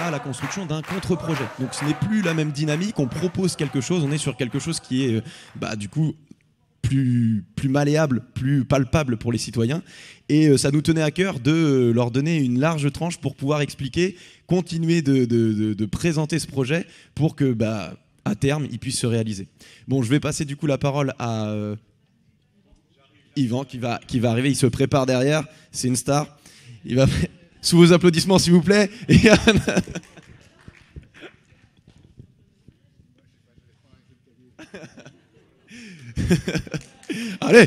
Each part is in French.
à la construction d'un contre-projet. Donc ce n'est plus la même dynamique, on propose quelque chose, on est sur quelque chose qui est du coup plus malléable, plus palpable pour les citoyens. Et ça nous tenait à cœur de leur donner une large tranche pour pouvoir expliquer, continuer de présenter ce projet pour que, à terme, il puisse se réaliser. Bon, je vais passer du coup la parole à Yvan qui va arriver. Il se prépare derrière. C'est une star. Il va sous vos applaudissements, s'il vous plaît. Et allez.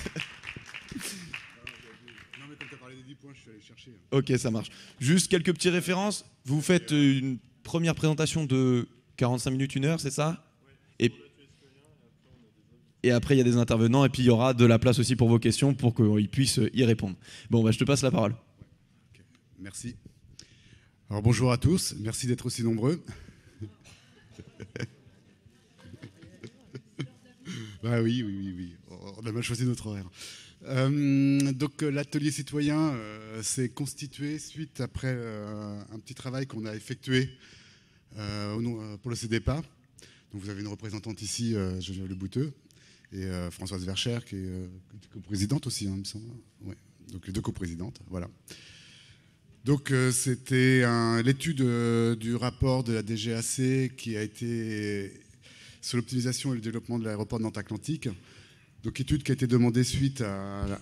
Non, mais comme tu as parlé des 10 points, je suis allé chercher. Ok, ça marche. Juste quelques petites références. Vous faites une première présentation de 45 minutes, 1 heure, c'est ça? Et après, il y a des intervenants et puis il y aura de la place aussi pour vos questions pour qu'ils puissent y répondre. Bon, je te passe la parole. Okay. Merci. Alors bonjour à tous, merci d'être aussi nombreux. Oui. On a mal choisi notre horaire. Donc l'atelier citoyen s'est constitué suite après un petit travail qu'on a effectué pour le CDPA. Donc vous avez une représentante ici, Geneviève Le Bouteux, et Françoise Vercher, qui est coprésidente aussi, il me semble. Ouais. Donc les 2 coprésidentes, voilà. Donc c'était l'étude du rapport de la DGAC qui a été sur l'optimisation et le développement de l'aéroport de Nantes-Atlantique. Donc étude qui a été demandée suite à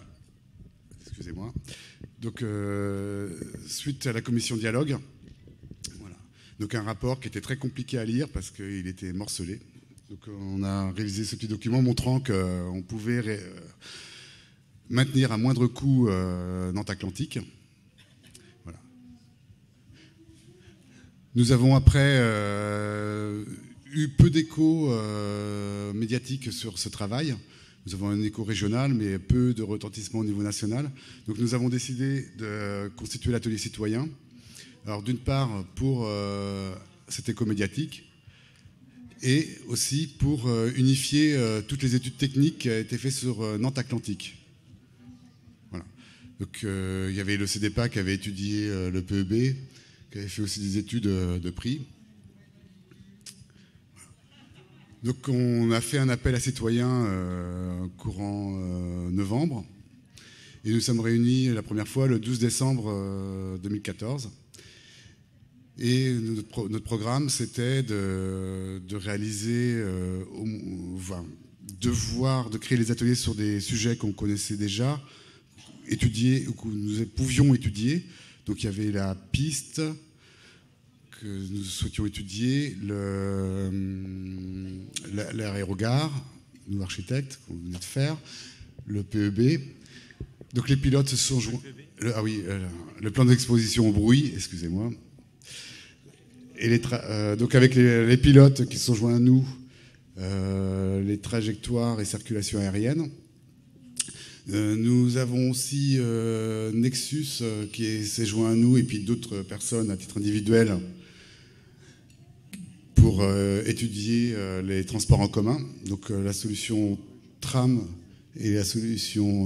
suite à la commission dialogue. Voilà. Donc un rapport qui était très compliqué à lire parce qu'il était morcelé. Donc on a réalisé ce petit document montrant qu'on pouvait maintenir à moindre coût Nantes-Atlantique. Voilà. Nous avons après eu peu d'écho médiatique sur ce travail. Nous avons un écho régional, mais peu de retentissement au niveau national. Donc nous avons décidé de constituer l'atelier citoyen. Alors d'une part pour cet écho médiatique et aussi pour unifier toutes les études techniques qui ont été faites sur Nantes-Atlantique. Voilà. Donc il y avait le CDPA qui avait étudié le PEB, qui avait fait aussi des études de prix. Donc on a fait un appel à citoyens courant novembre et nous sommes réunis la première fois le 12 décembre 2014. Et notre programme, c'était de réaliser, de créer les ateliers sur des sujets qu'on connaissait déjà, étudier, ou que nous pouvions étudier. Donc il y avait la piste que nous souhaitions étudier, l'aérogare, nous architectes, qu'on venait de faire, le PEB. Donc les pilotes se sont joints. Le plan d'exposition au bruit, excusez-moi. Et donc avec les pilotes qui se sont joints à nous, les trajectoires et circulation aérienne. Nous avons aussi Nexus qui s'est joint à nous et puis d'autres personnes à titre individuel pour étudier les transports en commun. Donc la solution tram et la solution...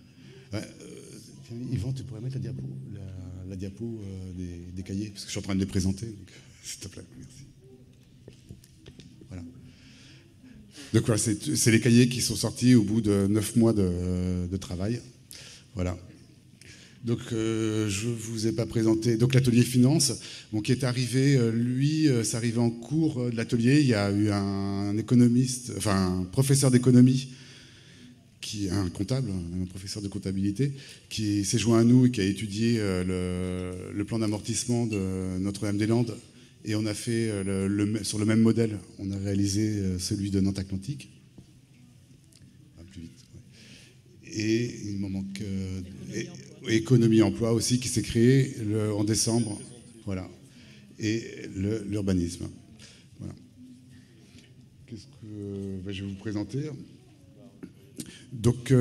Yvan, tu pourrais mettre la diapo des cahiers, parce que je suis en train de les présenter. Donc, s'il te plaît, merci. Voilà. Donc voilà, c'est les cahiers qui sont sortis au bout de 9 mois de travail. Voilà. Donc je ne vous ai pas présenté. Donc l'atelier finance, qui est arrivé, c'est arrivé en cours de l'atelier. Il y a eu un économiste, enfin un professeur d'économie, un comptable, un professeur de comptabilité, qui s'est joint à nous et qui a étudié le plan d'amortissement de Notre-Dame-des-Landes. Et on a fait, sur le même modèle, on a réalisé celui de Nantes-Atlantique. Plus vite. Ouais. Et il me manque économie-emploi aussi, qui s'est créé en décembre. Voilà. Et l'urbanisme. Voilà. Qu'est-ce que je vais vous présenter ? Donc,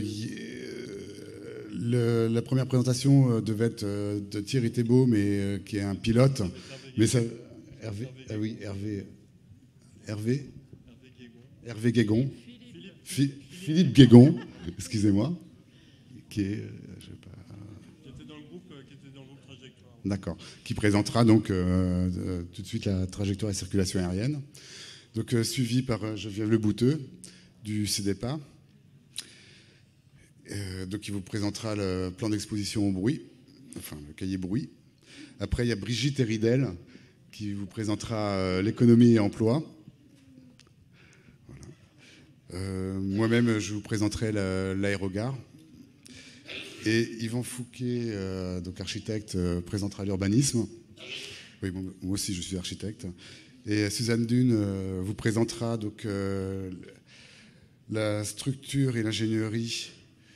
la première présentation devait être de Thierry Thébault, mais qui est un pilote. Mais ça, Hervé Guégon. Philippe Guégon, excusez-moi, qui était dans le groupe Trajectoire. D'accord. Qui présentera donc tout de suite la trajectoire et circulation aérienne. Donc suivi par Geneviève Lebouteux du CEDEPA. Donc il vous présentera le plan d'exposition au bruit, enfin le cahier bruit. Après il y a Brigitte Heridel qui vous présentera l'économie et emploi. Voilà. Moi-même je vous présenterai l'aérogare. Et Yvan Fouquet, donc architecte, présentera l'urbanisme. Oui, bon, moi aussi je suis architecte. Et Suzanne Dune vous présentera donc la structure et l'ingénierie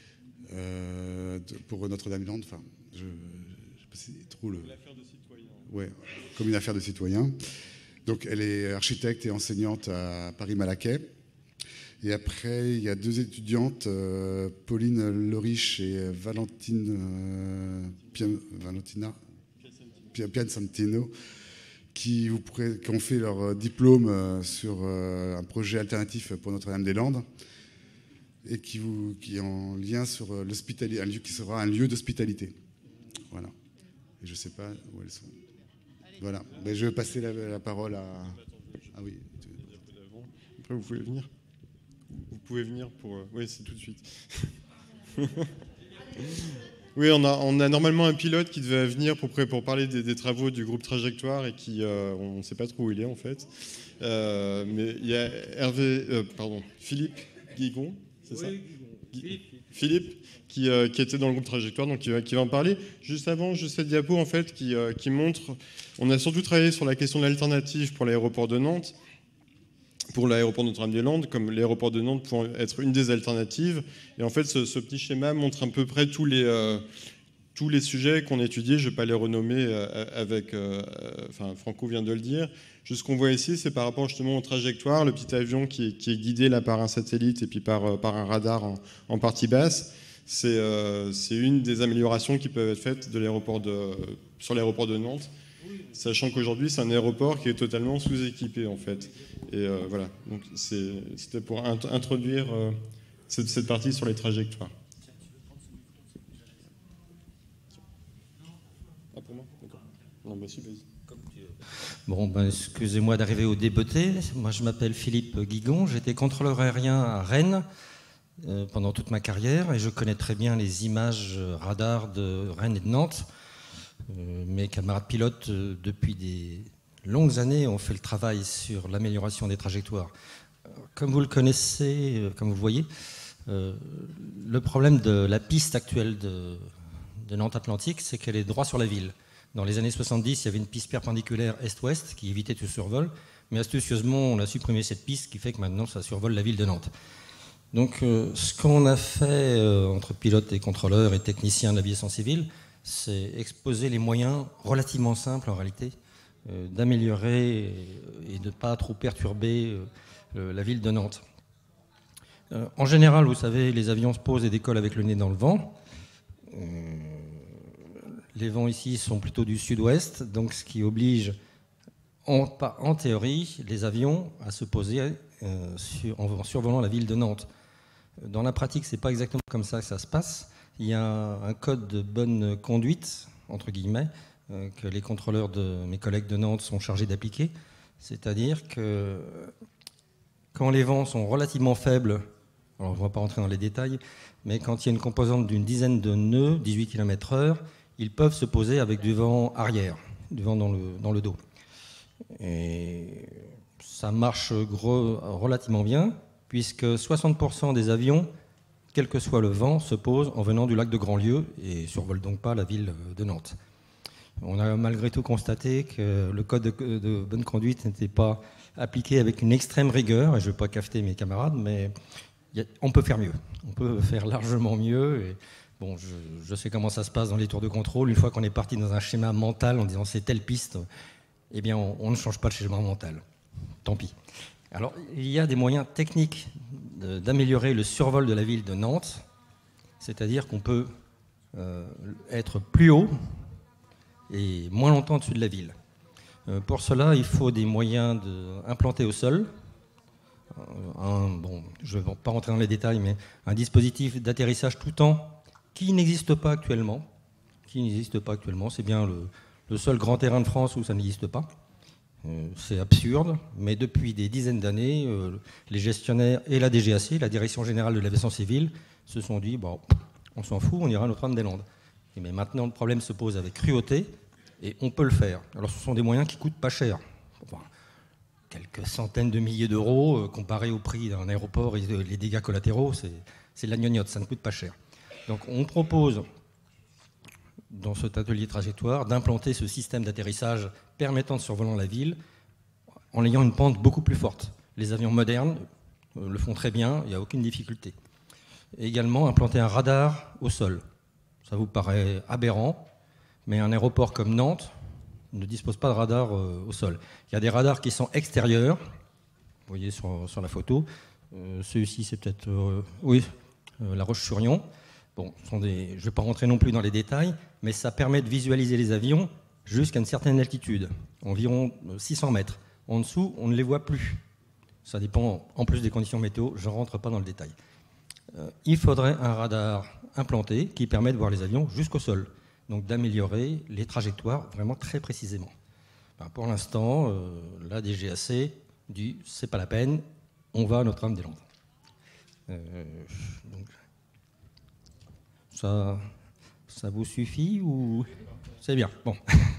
pour Notre-Dame-des-Landes. Enfin, je sais pas si c'est trop le. L'affaire de citoyen. Ouais, comme une affaire de citoyen. Donc elle est architecte et enseignante à Paris-Malaquais. Et après, il y a deux étudiantes, Pauline Lorich et Valentina Piansantino, qui ont fait leur diplôme sur un projet alternatif pour Notre-Dame-des-Landes et qui est en lien sur l'hospitalité, un lieu qui sera un lieu d'hospitalité. Voilà. Et je ne sais pas où elles sont. Voilà. Mais je vais passer la parole à... Ah oui. Après, vous pouvez venir. Vous pouvez venir pour... Oui, c'est tout de suite. Oui, on a normalement un pilote qui devait venir pour parler des travaux du groupe Trajectoire et qui, on ne sait pas trop où il est en fait. Mais il y a Philippe Guigon, c'est ça ? Philippe qui était dans le groupe Trajectoire, donc qui va en parler. Juste avant, juste cette diapo en fait qui montre... On a surtout travaillé sur la question de l'alternative pour l'aéroport de Nantes, pour l'aéroport Notre-Dame-des-Landes, comme l'aéroport de Nantes pour être une des alternatives. Et en fait, ce petit schéma montre à peu près tous les sujets qu'on a étudiés. Je ne vais pas les renommer Franco vient de le dire. Juste ce qu'on voit ici, c'est par rapport justement aux trajectoires, le petit avion qui est guidé là par un satellite et puis par un radar en partie basse. C'est une des améliorations qui peuvent être faites sur l'aéroport de Nantes, sachant qu'aujourd'hui, c'est un aéroport qui est totalement sous-équipé, en fait. Et voilà, donc c'était pour introduire cette partie sur les trajectoires. Ah, pour moi ? D'accord. Non, bah si, vas-y. Bon, ben, excusez-moi d'arriver au débeauté. Moi, je m'appelle Philippe Guigon. J'étais contrôleur aérien à Rennes pendant toute ma carrière et je connais très bien les images radar de Rennes et de Nantes. Mes camarades pilotes, depuis des longues années, ont fait le travail sur l'amélioration des trajectoires. Comme vous le connaissez, comme vous le voyez, le problème de la piste actuelle de Nantes Atlantique, c'est qu'elle est droit sur la ville. Dans les années 70, il y avait une piste perpendiculaire est-ouest qui évitait tout survol, mais astucieusement, on a supprimé cette piste, qui fait que maintenant, ça survole la ville de Nantes. Donc, ce qu'on a fait entre pilotes et contrôleurs et techniciens de l'aviation civile, c'est exposer les moyens relativement simples, en réalité, d'améliorer et de ne pas trop perturber la ville de Nantes. En général, vous savez, les avions se posent et décollent avec le nez dans le vent. Les vents ici sont plutôt du sud-ouest, donc ce qui oblige, en théorie, les avions à se poser en survolant la ville de Nantes. Dans la pratique, ce n'est pas exactement comme ça que ça se passe. Il y a un code de bonne conduite, entre guillemets, que les contrôleurs de mes collègues de Nantes sont chargés d'appliquer. C'est-à-dire que quand les vents sont relativement faibles, alors on ne va pas rentrer dans les détails, mais quand il y a une composante d'une dizaine de nœuds, 18 km/h, ils peuvent se poser avec du vent arrière, du vent dans le dos. Et ça marche relativement bien, puisque 60% des avions, quel que soit le vent, se posent en venant du lac de Grandlieu et ne survolent donc pas la ville de Nantes. On a malgré tout constaté que le code de bonne conduite n'était pas appliqué avec une extrême rigueur, et je ne veux pas cafeter mes camarades, mais on peut faire mieux. On peut faire largement mieux. Et bon, je sais comment ça se passe dans les tours de contrôle. Une fois qu'on est parti dans un schéma mental en disant c'est telle piste, eh bien on ne change pas le schéma mental. Tant pis. Alors, il y a des moyens techniques d'améliorer le survol de la ville de Nantes, c'est-à-dire qu'on peut être plus haut et moins longtemps au-dessus de la ville. Pour cela, il faut des moyens implantés au sol. Je ne vais pas rentrer dans les détails, mais un dispositif d'atterrissage tout temps qui n'existe pas actuellement. C'est bien le seul grand terrain de France où ça n'existe pas. C'est absurde, mais depuis des dizaines d'années, les gestionnaires et la DGAC, la Direction Générale de l'Aviation Civile, se sont dit bon, on s'en fout, on ira à Notre-Dame-des-Landes. Mais maintenant, le problème se pose avec cruauté, et on peut le faire. Alors, ce sont des moyens qui coûtent pas cher. Enfin, quelques centaines de milliers d'euros, comparé au prix d'un aéroport et les dégâts collatéraux, c'est de la gnognotte, ça ne coûte pas cher. Donc, on propose, dans cet atelier trajectoire, d'implanter ce système d'atterrissage permettant de survoler la ville en ayant une pente beaucoup plus forte. Les avions modernes le font très bien, il n'y a aucune difficulté. Et également, implanter un radar au sol. Ça vous paraît aberrant, mais un aéroport comme Nantes ne dispose pas de radar au sol. Il y a des radars qui sont extérieurs, vous voyez sur la photo. Celui-ci, c'est peut-être La Roche-sur-Yon. Bon, je ne vais pas rentrer non plus dans les détails, mais ça permet de visualiser les avions jusqu'à une certaine altitude, environ 600 mètres. En dessous, on ne les voit plus. Ça dépend en plus des conditions météo, je ne rentre pas dans le détail. Il faudrait un radar implanté qui permet de voir les avions jusqu'au sol, donc d'améliorer les trajectoires vraiment très précisément. Ben, pour l'instant, la DGAC dit c'est pas la peine, on va à Notre-Dame-des-Landes. Donc, ça vous suffit ou c'est bien? Bon.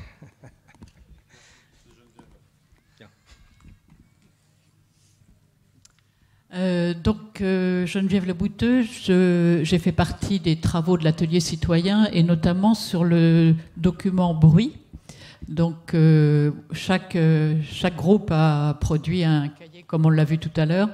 Geneviève Lebouteux, j'ai fait partie des travaux de l'atelier citoyen et notamment sur le document bruit. Donc chaque groupe a produit un cahier comme on l'a vu tout à l'heure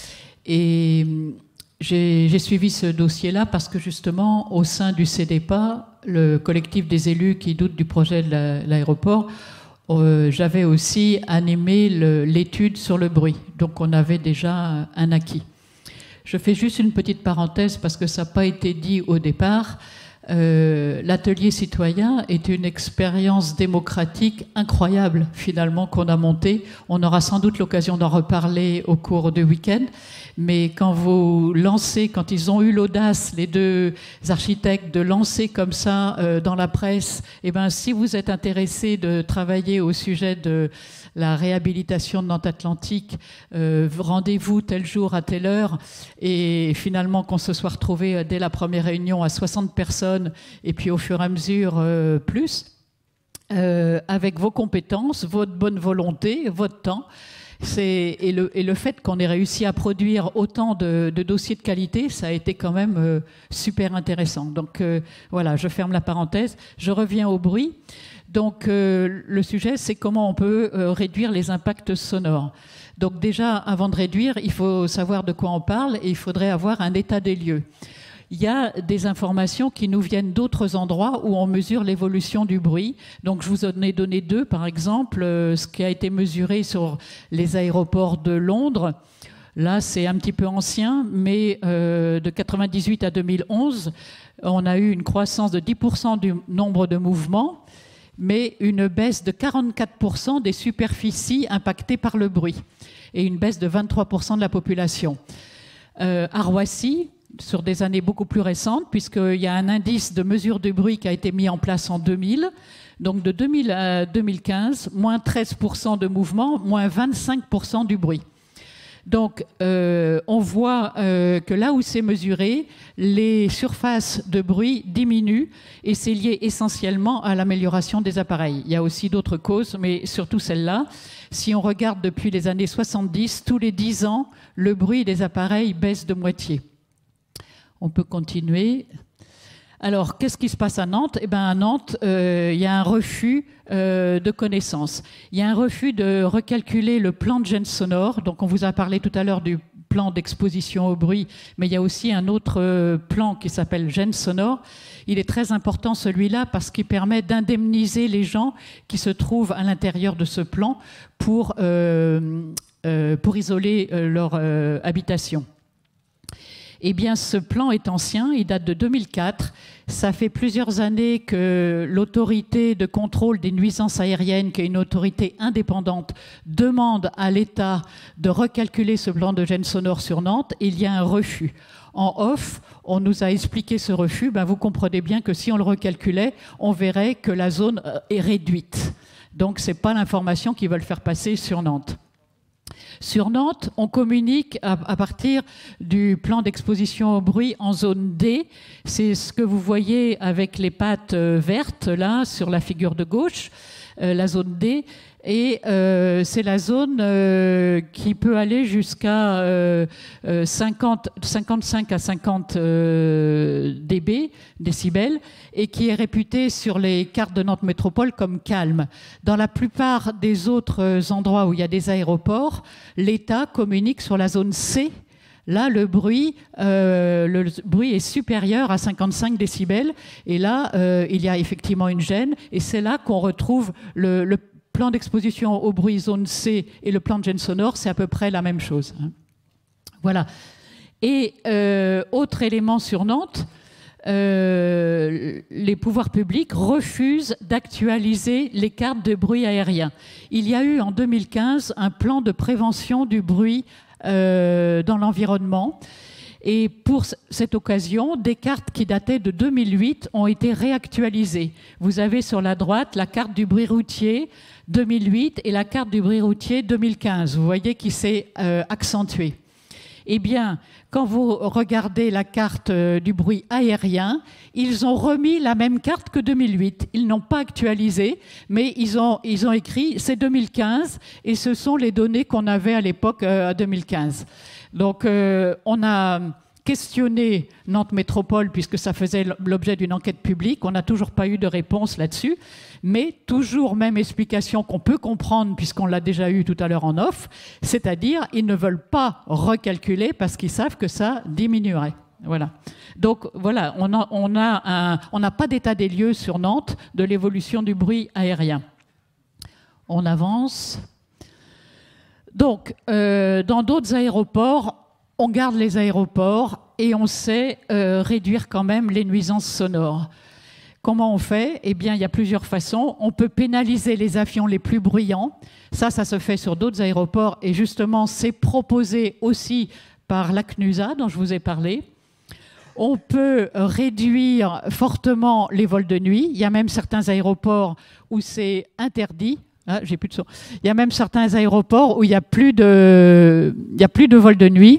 et j'ai suivi ce dossier-là parce que justement au sein du CDPA, le collectif des élus qui doutent du projet de l'aéroport, j'avais aussi animé l'étude sur le bruit. Donc on avait déjà un acquis. Je fais juste une petite parenthèse parce que ça n'a pas été dit au départ. L'atelier citoyen est une expérience démocratique incroyable finalement qu'on a montée. On aura sans doute l'occasion d'en reparler au cours du week-end. Mais quand ils ont eu l'audace, les deux architectes, de lancer comme ça dans la presse, eh ben, si vous êtes intéressé de travailler au sujet de la réhabilitation de Nantes Atlantique, rendez-vous tel jour à telle heure, et finalement qu'on se soit retrouvé dès la première réunion à 60 personnes, et puis au fur et à mesure plus, avec vos compétences, votre bonne volonté, votre temps. Et le fait qu'on ait réussi à produire autant de dossiers de qualité, ça a été quand même super intéressant. Donc voilà, je ferme la parenthèse. Je reviens au bruit. Donc le sujet, c'est comment on peut réduire les impacts sonores. Donc déjà, avant de réduire, il faut savoir de quoi on parle et il faudrait avoir un état des lieux. Il y a des informations qui nous viennent d'autres endroits où on mesure l'évolution du bruit. Donc je vous en ai donné deux, par exemple, ce qui a été mesuré sur les aéroports de Londres. Là, c'est un petit peu ancien, mais de 1998 à 2011, on a eu une croissance de 10% du nombre de mouvements, mais une baisse de 44% des superficies impactées par le bruit et une baisse de 23% de la population. À Roissy, sur des années beaucoup plus récentes, puisqu'il y a un indice de mesure du bruit qui a été mis en place en 2000. Donc de 2000 à 2015, moins 13% de mouvement, moins 25% du bruit. Donc on voit que là où c'est mesuré, les surfaces de bruit diminuent et c'est lié essentiellement à l'amélioration des appareils. Il y a aussi d'autres causes, mais surtout celle-là. Si on regarde depuis les années 70, tous les 10 ans, le bruit des appareils baisse de moitié. On peut continuer. Alors, qu'est-ce qui se passe à Nantes? Eh bien, à Nantes, il y a un refus de connaissances. Il y a un refus de recalculer le plan de gêne sonore. Donc, on vous a parlé tout à l'heure du plan d'exposition au bruit, mais il y a aussi un autre plan qui s'appelle gêne sonore. Il est très important, celui-là, parce qu'il permet d'indemniser les gens qui se trouvent à l'intérieur de ce plan pour isoler leur habitation. Eh bien, ce plan est ancien, il date de 2004. Ça fait plusieurs années que l'autorité de contrôle des nuisances aériennes, qui est une autorité indépendante, demande à l'État de recalculer ce plan de gêne sonore sur Nantes. Et il y a un refus. En off, on nous a expliqué ce refus. Ben, vous comprenez bien que si on le recalculait, on verrait que la zone est réduite. Donc, ce n'est pas l'information qu'ils veulent faire passer sur Nantes. Sur Nantes, on communique à partir du plan d'exposition au bruit en zone D. C'est ce que vous voyez avec les pattes vertes, là, sur la figure de gauche, la zone D. Et c'est la zone qui peut aller jusqu'à 55 à 50 décibels, et qui est réputée sur les cartes de Nantes Métropole comme calme. Dans la plupart des autres endroits où il y a des aéroports, l'État communique sur la zone C. Là, le bruit est supérieur à 55 décibels. Et là, il y a effectivement une gêne. Et c'est là qu'on retrouve le plan d'exposition au bruit zone C et le plan de gêne sonore, c'est à peu près la même chose. Voilà. Et autre élément sur Nantes, les pouvoirs publics refusent d'actualiser les cartes de bruit aérien. Il y a eu en 2015 un plan de prévention du bruit dans l'environnement. Et pour cette occasion, des cartes qui dataient de 2008 ont été réactualisées. Vous avez sur la droite la carte du bruit routier 2008 et la carte du bruit routier 2015. Vous voyez qui s'est accentuée. Eh bien, quand vous regardez la carte du bruit aérien, ils ont remis la même carte que 2008. Ils n'ont pas actualisé, mais ils ont écrit c'est 2015 et ce sont les données qu'on avait à l'époque à 2015. Donc, on a questionné Nantes Métropole puisque ça faisait l'objet d'une enquête publique. On n'a toujours pas eu de réponse là-dessus, mais toujours même explication qu'on peut comprendre puisqu'on l'a déjà eu tout à l'heure en off, c'est-à-dire ils ne veulent pas recalculer parce qu'ils savent que ça diminuerait. Voilà. Donc voilà, on n'a pas d'état des lieux sur Nantes de l'évolution du bruit aérien. On avance. Donc, dans d'autres aéroports, on garde les aéroports et on sait réduire quand même les nuisances sonores. Comment on fait? Eh bien, il y a plusieurs façons. On peut pénaliser les avions les plus bruyants. Ça se fait sur d'autres aéroports et justement, c'est proposé aussi par la CNUSA dont je vous ai parlé. On peut réduire fortement les vols de nuit. Il y a même certains aéroports où c'est interdit. Ah, j'ai plus de son. Il y a même certains aéroports où il n'y a plus de vols de nuit.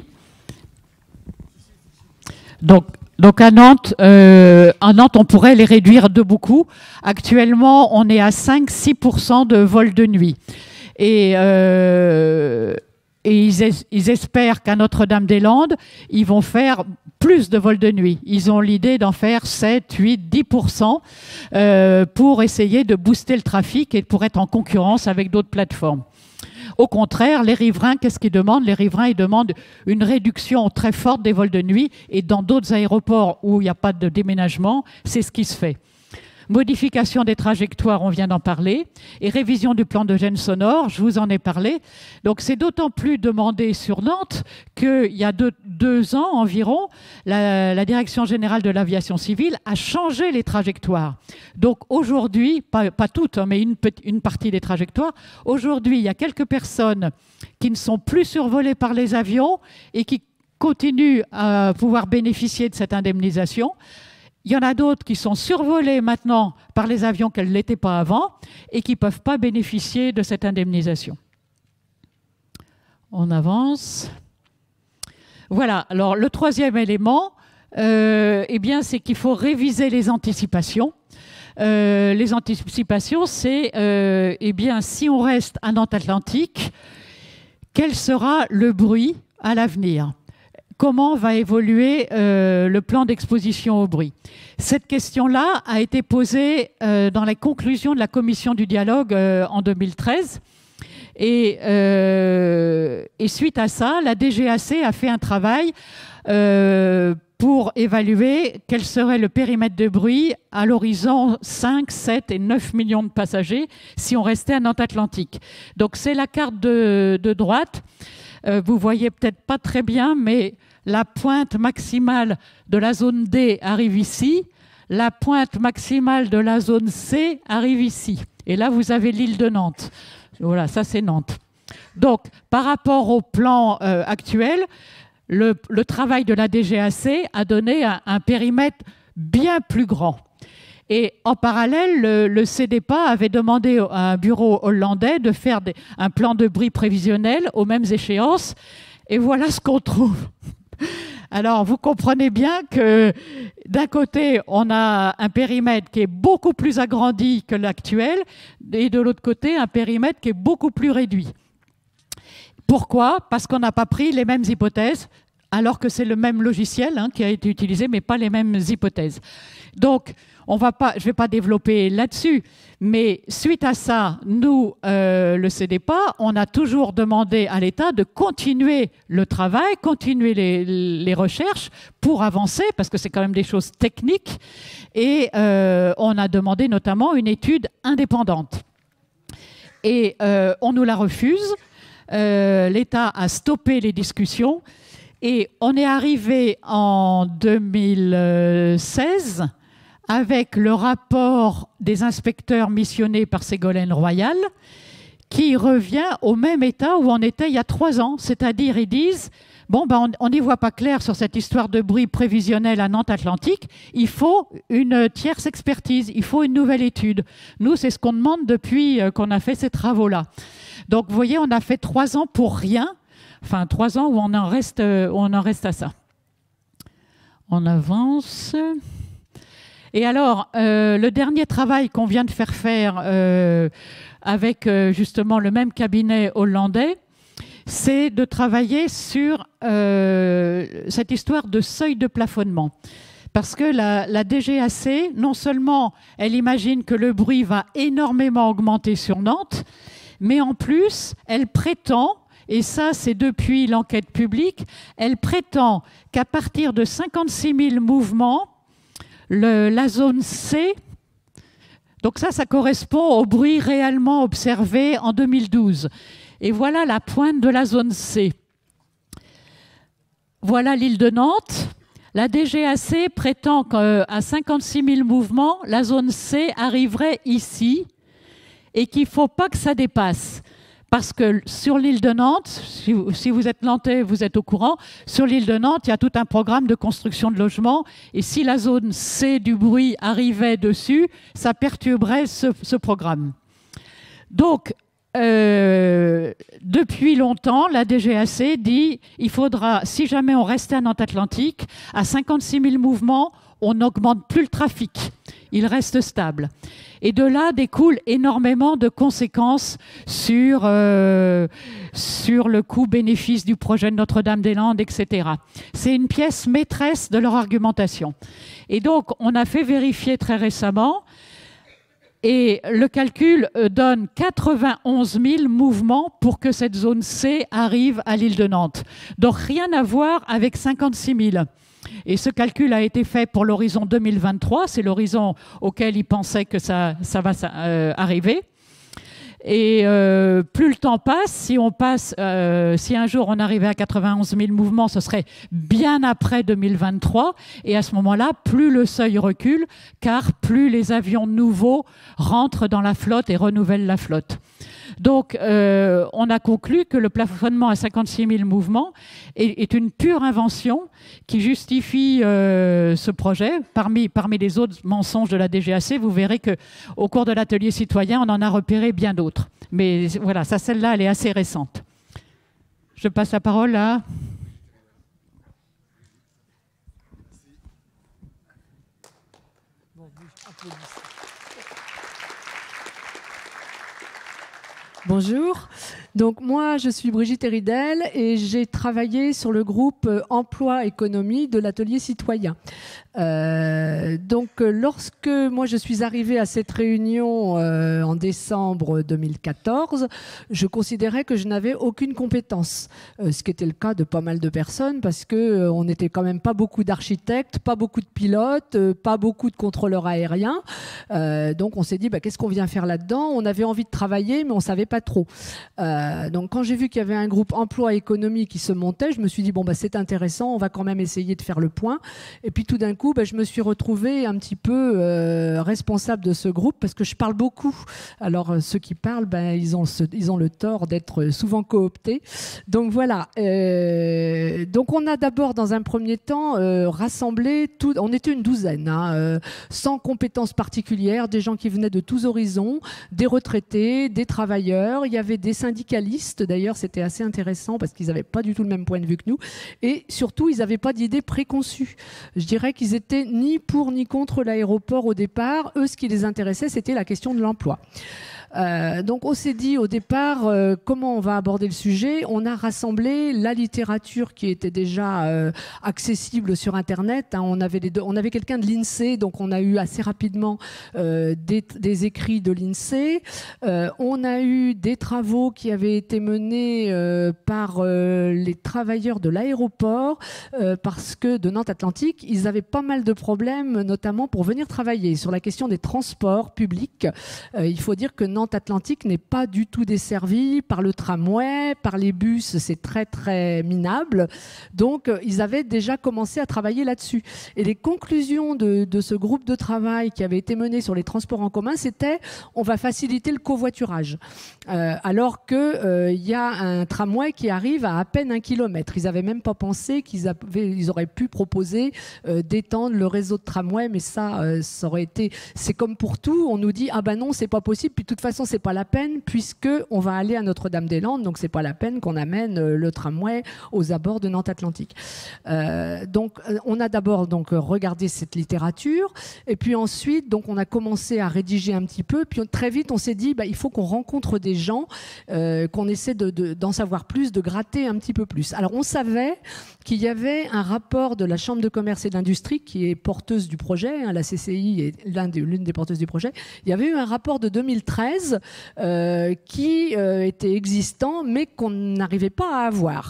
Donc à Nantes, on pourrait les réduire de beaucoup. Actuellement, on est à 5-6% de vols de nuit. Et ils espèrent qu'à Notre-Dame-des-Landes, ils vont faire plus de vols de nuit. Ils ont l'idée d'en faire 7, 8, 10% pour essayer de booster le trafic et pour être en concurrence avec d'autres plateformes. Au contraire, les riverains, qu'est-ce qu'ils demandent? Les riverains, ils demandent une réduction très forte des vols de nuit. Et dans d'autres aéroports où il n'y a pas de déménagement, c'est ce qui se fait. Modification des trajectoires, on vient d'en parler, et révision du plan de gêne sonore, je vous en ai parlé. Donc c'est d'autant plus demandé sur Nantes qu'il y a deux ans environ, la Direction générale de l'aviation civile a changé les trajectoires. Donc aujourd'hui, pas toutes, mais une partie des trajectoires, aujourd'hui il y a quelques personnes qui ne sont plus survolées par les avions et qui continuent à pouvoir bénéficier de cette indemnisation. Il y en a d'autres qui sont survolés maintenant par les avions qu'elles ne l'étaient pas avant et qui ne peuvent pas bénéficier de cette indemnisation. On avance. Voilà. Alors, le troisième élément, eh bien, c'est qu'il faut réviser les anticipations. Les anticipations, c'est, eh bien, si on reste à Nantes Atlantique, quel sera le bruit à l'avenir ? Comment va évoluer le plan d'exposition au bruit? Cette question-là a été posée dans les conclusions de la commission du dialogue en 2013. Et suite à ça, la DGAC a fait un travail pour évaluer quel serait le périmètre de bruit à l'horizon 5, 7 et 9 millions de passagers si on restait à Nantes Atlantique. Donc c'est la carte de droite. Vous voyez peut-être pas très bien, mais la pointe maximale de la zone D arrive ici, la pointe maximale de la zone C arrive ici. Et là, vous avez l'île de Nantes. Voilà, ça c'est Nantes. Donc, par rapport au plan actuel, le travail de la DGAC a donné un périmètre bien plus grand. Et en parallèle, le CDPA avait demandé à un bureau hollandais de faire un plan de bruit prévisionnel aux mêmes échéances. Et voilà ce qu'on trouve. Alors, vous comprenez bien que d'un côté, on a un périmètre qui est beaucoup plus agrandi que l'actuel, et de l'autre côté, un périmètre qui est beaucoup plus réduit. Pourquoi? Parce qu'on n'a pas pris les mêmes hypothèses, alors que c'est le même logiciel qui a été utilisé, mais pas les mêmes hypothèses. Donc, je ne vais pas développer là-dessus, mais suite à ça, nous, le CDPA, on a toujours demandé à l'État de continuer le travail, continuer les recherches pour avancer, parce que c'est quand même des choses techniques, et on a demandé notamment une étude indépendante. Et on nous la refuse. L'État a stoppé les discussions, et on est arrivé en 2016 avec le rapport des inspecteurs missionnés par Ségolène Royal, qui revient au même état où on était il y a 3 ans. C'est-à-dire, ils disent, bon, ben, on n'y voit pas clair sur cette histoire de bruit prévisionnel à Nantes-Atlantique, il faut une tierce expertise, il faut une nouvelle étude. Nous, c'est ce qu'on demande depuis qu'on a fait ces travaux-là. Donc, vous voyez, on a fait 3 ans pour rien, enfin 3 ans où on en reste à ça. On avance. Et alors, le dernier travail qu'on vient de faire avec justement le même cabinet hollandais, c'est de travailler sur cette histoire de seuil de plafonnement. Parce que la DGAC, non seulement elle imagine que le bruit va énormément augmenter sur Nantes, mais en plus, elle prétend, et ça c'est depuis l'enquête publique, elle prétend qu'à partir de 56 000 mouvements, la zone C, donc ça correspond au bruit réellement observé en 2012. Et voilà la pointe de la zone C. Voilà l'île de Nantes. La DGAC prétend qu'à 56 000 mouvements, la zone C arriverait ici et qu'il ne faut pas que ça dépasse. Parce que sur l'île de Nantes, si vous êtes nantais, vous êtes au courant, sur l'île de Nantes, il y a tout un programme de construction de logements. Et si la zone C du bruit arrivait dessus, ça perturberait ce programme. Donc, depuis longtemps, la DGAC dit il faudra, si jamais on restait à Nantes-Atlantique, à 56 000 mouvements, on n'augmente plus le trafic. Il reste stable. Et de là découle énormément de conséquences sur le coût-bénéfice du projet de Notre-Dame-des-Landes, etc. C'est une pièce maîtresse de leur argumentation. Et donc, on a fait vérifier très récemment, et le calcul donne 91 000 mouvements pour que cette zone C arrive à l'île de Nantes. Donc, rien à voir avec 56 000. Et ce calcul a été fait pour l'horizon 2023, c'est l'horizon auquel ils pensaient que ça va arriver. Et plus le temps passe, si un jour on arrivait à 91 000 mouvements, ce serait bien après 2023. Et à ce moment-là, plus le seuil recule, car plus les avions nouveaux rentrent dans la flotte et renouvellent la flotte. Donc, on a conclu que le plafonnement à 56 000 mouvements est une pure invention qui justifie ce projet. Parmi les autres mensonges de la DGAC, vous verrez qu'au cours de l'atelier citoyen, on en a repéré bien d'autres. Mais voilà, celle-là, elle est assez récente. Je passe la parole à... Bonjour, donc moi je suis Brigitte Heridel et j'ai travaillé sur le groupe Emploi-Économie de l'atelier citoyen. Donc lorsque moi je suis arrivée à cette réunion en décembre 2014, je considérais que je n'avais aucune compétence, ce qui était le cas de pas mal de personnes parce que on n'était quand même pas beaucoup d'architectes, pas beaucoup de pilotes, pas beaucoup de contrôleurs aériens. Donc on s'est dit qu'est-ce qu'on vient faire là-dedans? On avait envie de travailler mais on savait pas trop. Donc quand j'ai vu qu'il y avait un groupe emploi-économie qui se montait, je me suis dit, bon, c'est intéressant, on va quand même essayer de faire le point. Et puis tout d'un coup, je me suis retrouvée un petit peu responsable de ce groupe parce que je parle beaucoup. Alors ceux qui parlent, ils ont le tort d'être souvent cooptés. Donc voilà. Donc on a d'abord, dans un premier temps, rassemblé, on était une douzaine, sans compétences particulières, des gens qui venaient de tous horizons, des retraités, des travailleurs, il y avait des syndicalistes, d'ailleurs c'était assez intéressant parce qu'ils n'avaient pas du tout le même point de vue que nous, et surtout ils n'avaient pas d'idées préconçues. Je dirais qu'ils étaient ni pour ni contre l'aéroport au départ. Eux, ce qui les intéressait, c'était la question de l'emploi. Donc on s'est dit au départ comment on va aborder le sujet. On a rassemblé la littérature qui était déjà accessible sur Internet. On avait quelqu'un de l'INSEE, donc on a eu assez rapidement des écrits de l'INSEE. On a eu des travaux qui avaient été menés par les travailleurs de l'aéroport parce que de Nantes Atlantique, ils avaient pas mal de problèmes, notamment pour venir travailler sur la question des transports publics. Il faut dire que Nantes Atlantique n'est pas du tout desservie par le tramway, par les bus, c'est très très minable. Donc ils avaient déjà commencé à travailler là-dessus. Et les conclusions de ce groupe de travail qui avait été mené sur les transports en commun, c'était on va faciliter le covoiturage. Alors qu'il y a un tramway qui arrive à peine 1 kilomètre. Ils n'avaient même pas pensé qu'ils auraient pu proposer d'étendre le réseau de tramway, mais ça aurait été... C'est comme pour tout, on nous dit ah ben non, c'est pas possible, puis de toute façon c'est pas la peine puisque on va aller à Notre-Dame-des-Landes, donc c'est pas la peine qu'on amène le tramway aux abords de Nantes Atlantique. Donc on a d'abord regardé cette littérature et puis ensuite donc on a commencé à rédiger un petit peu, puis très vite on s'est dit il faut qu'on rencontre des gens, qu'on essaie d'en savoir plus, de gratter un petit peu plus. Alors on savait qu'il y avait un rapport de la Chambre de commerce et d'industrie qui est porteuse du projet, la CCI est l'une des porteuses du projet. Il y avait eu un rapport de 2013 qui était existant mais qu'on n'arrivait pas à avoir.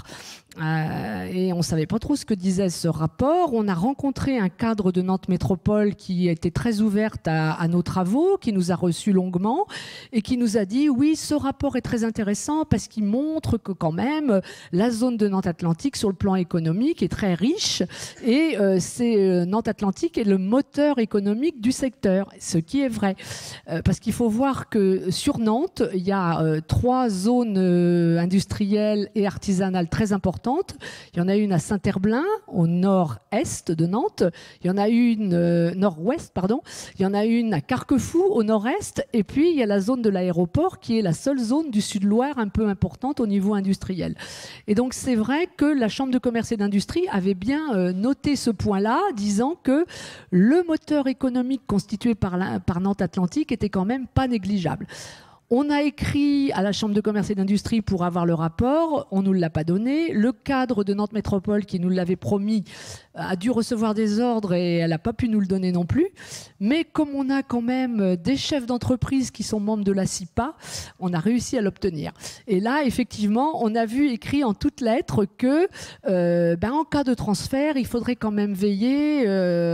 Et on ne savait pas trop ce que disait ce rapport. On a rencontré un cadre de Nantes Métropole qui était très ouverte à nos travaux, qui nous a reçus longuement et qui nous a dit oui, ce rapport est très intéressant parce qu'il montre que quand même la zone de Nantes Atlantique sur le plan économique est très riche et Nantes Atlantique est le moteur économique du secteur, ce qui est vrai. Parce qu'il faut voir que sur Nantes, il y a 3 zones industrielles et artisanales très importantes. Il y en a une à Saint-Herblain, au nord-est de Nantes. Il y en a une nord-ouest, pardon. Il y en a une à Carquefou, au nord-est. Et puis, il y a la zone de l'aéroport, qui est la seule zone du Sud-Loire un peu importante au niveau industriel. Et donc, c'est vrai que la Chambre de commerce et d'industrie avait bien noté ce point-là, disant que le moteur économique constitué par Nantes Atlantique était quand même pas négligeable. On a écrit à la Chambre de commerce et d'industrie pour avoir le rapport, on ne nous l'a pas donné. Le cadre de Nantes Métropole qui nous l'avait promis a dû recevoir des ordres et elle n'a pas pu nous le donner non plus. Mais comme on a quand même des chefs d'entreprise qui sont membres de la CIPA, on a réussi à l'obtenir. Et là, effectivement, on a vu écrit en toutes lettres que en cas de transfert, il faudrait quand même veiller